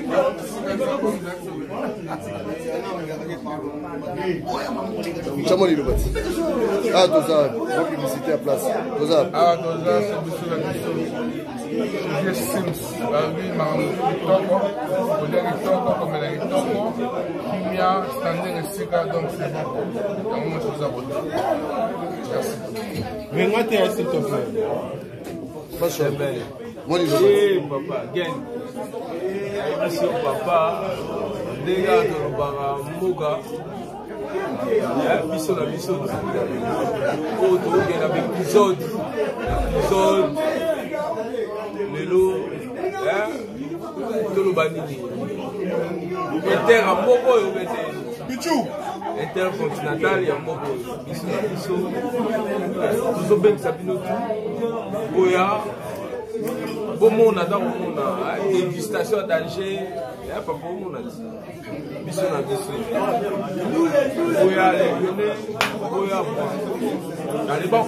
Chamoli le bâti. Ah, Toza, la publicité à place. Toza. Ah, Toza, c'est Bissou la Bissou. Je Sims, la vie m'a Kitoko, Odé Kitoko, comme elle est Kitoko, Kimia, Standing et Sika, donc c'est bon. Donc moi, je vous abonne. Merci. Viens-moi t'aider, s'il te plaît. Pas cher. Moi, je papa, gagne. Monsieur papa, les gars de l'Obara, Moga, Bissou la Bissou. Oh, tu regardes avec l'épisode. L'épisode. Le lot. Tout le banini. Inter à Mogo, Pichou. Intercontinental, il y a Mogo. Bissou la Bissou. Tout le bien que ça pinot. Goya. Bon monde dans le monde, dégustation d'Alger, il n'y a pas bon monde. Bissou na Bissou. Goya, allez, venez, Goya, allez, bon.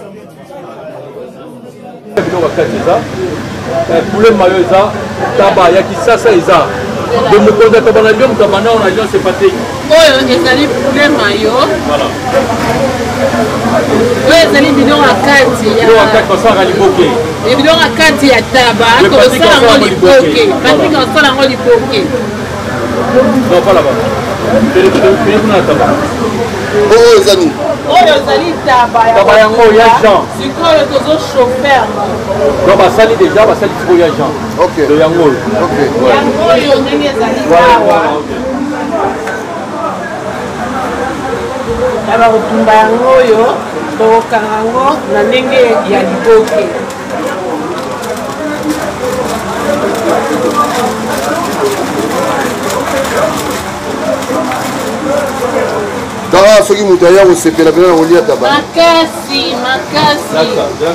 Poulet mayo eza, taba, yaki sasa eza. De Mukonza Tabana Biom, Tabana, on a dit c'est pas technique. oyo ezali poulet mayo oyo ezali bidon ya kati ya bidon ya kati ya taba tozosala yango liboke patrike osala yango liboke oyo ezali oyo ezali taba yango ya jean sikoyo tozochauffe yango donc basali déjà basali sikoyo ya jean de yango oyo yango oyo ndenge ezali awa taba kotumba yango oyo tokokanga yango na ndenge ya liboke kaka soki moto aya kosepela pena na kolia taba makasi makasi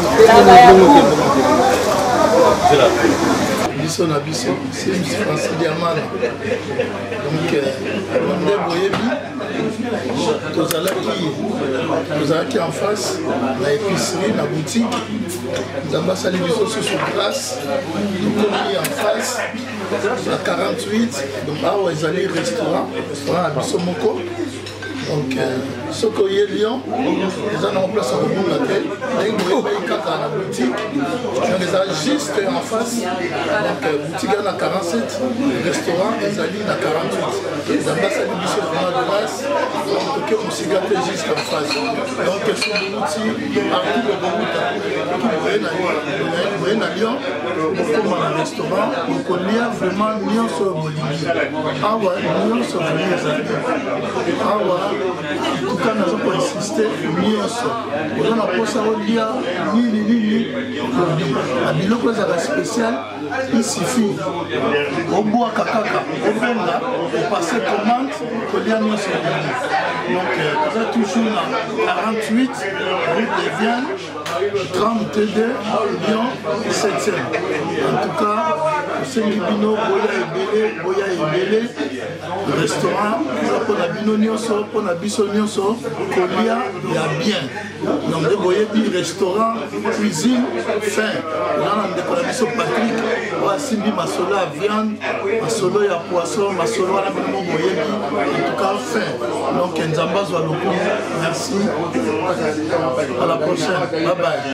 biso na biso c'est facile ya mana donc nde boyebi tozalaki tozalaki en face na épicerie na boutique nzambe asali biso susu grâce tokomi en face na quarante-huit donc awa ezali restaurant restaurant na biso moko donc soki oye Lyon eza na place ya kobonga te ndenge boyebai kaka na boutique donc eza juste en face donc boutique eza na quarante-sept restaurant ezali na quarante-huit nzambe asali biso vraiment grâce donc toke mosika te juste en face donc sobouti partout bobouta boye na Lyon bokoma na restaurant bokolia vraiment nyonso oyo bolingi awa nyonso vraiment ezali awa tuka nazo koinsiste nyonso oza na mposa olia nini nini na biloko ezala spécial il suffit obwaka kaka obenga opase commande kolia nyonso donc toza toujours na quarante-huit rue de Vienne tram T D Lyon septième en tout cas osengi bino boya ebele boya ebele restaurant mpona bino nyonso mpona biso nyonso kolia ya bien donc nde boyebi restaurant cuisine fin oza na ndeko na biso Patrick oyo asimbi masolo ya viande masolo ya poisson masolo wana bino mo boyebi en tout cas fin donc nzambe azwa lokumu merci à la prochaine bye bye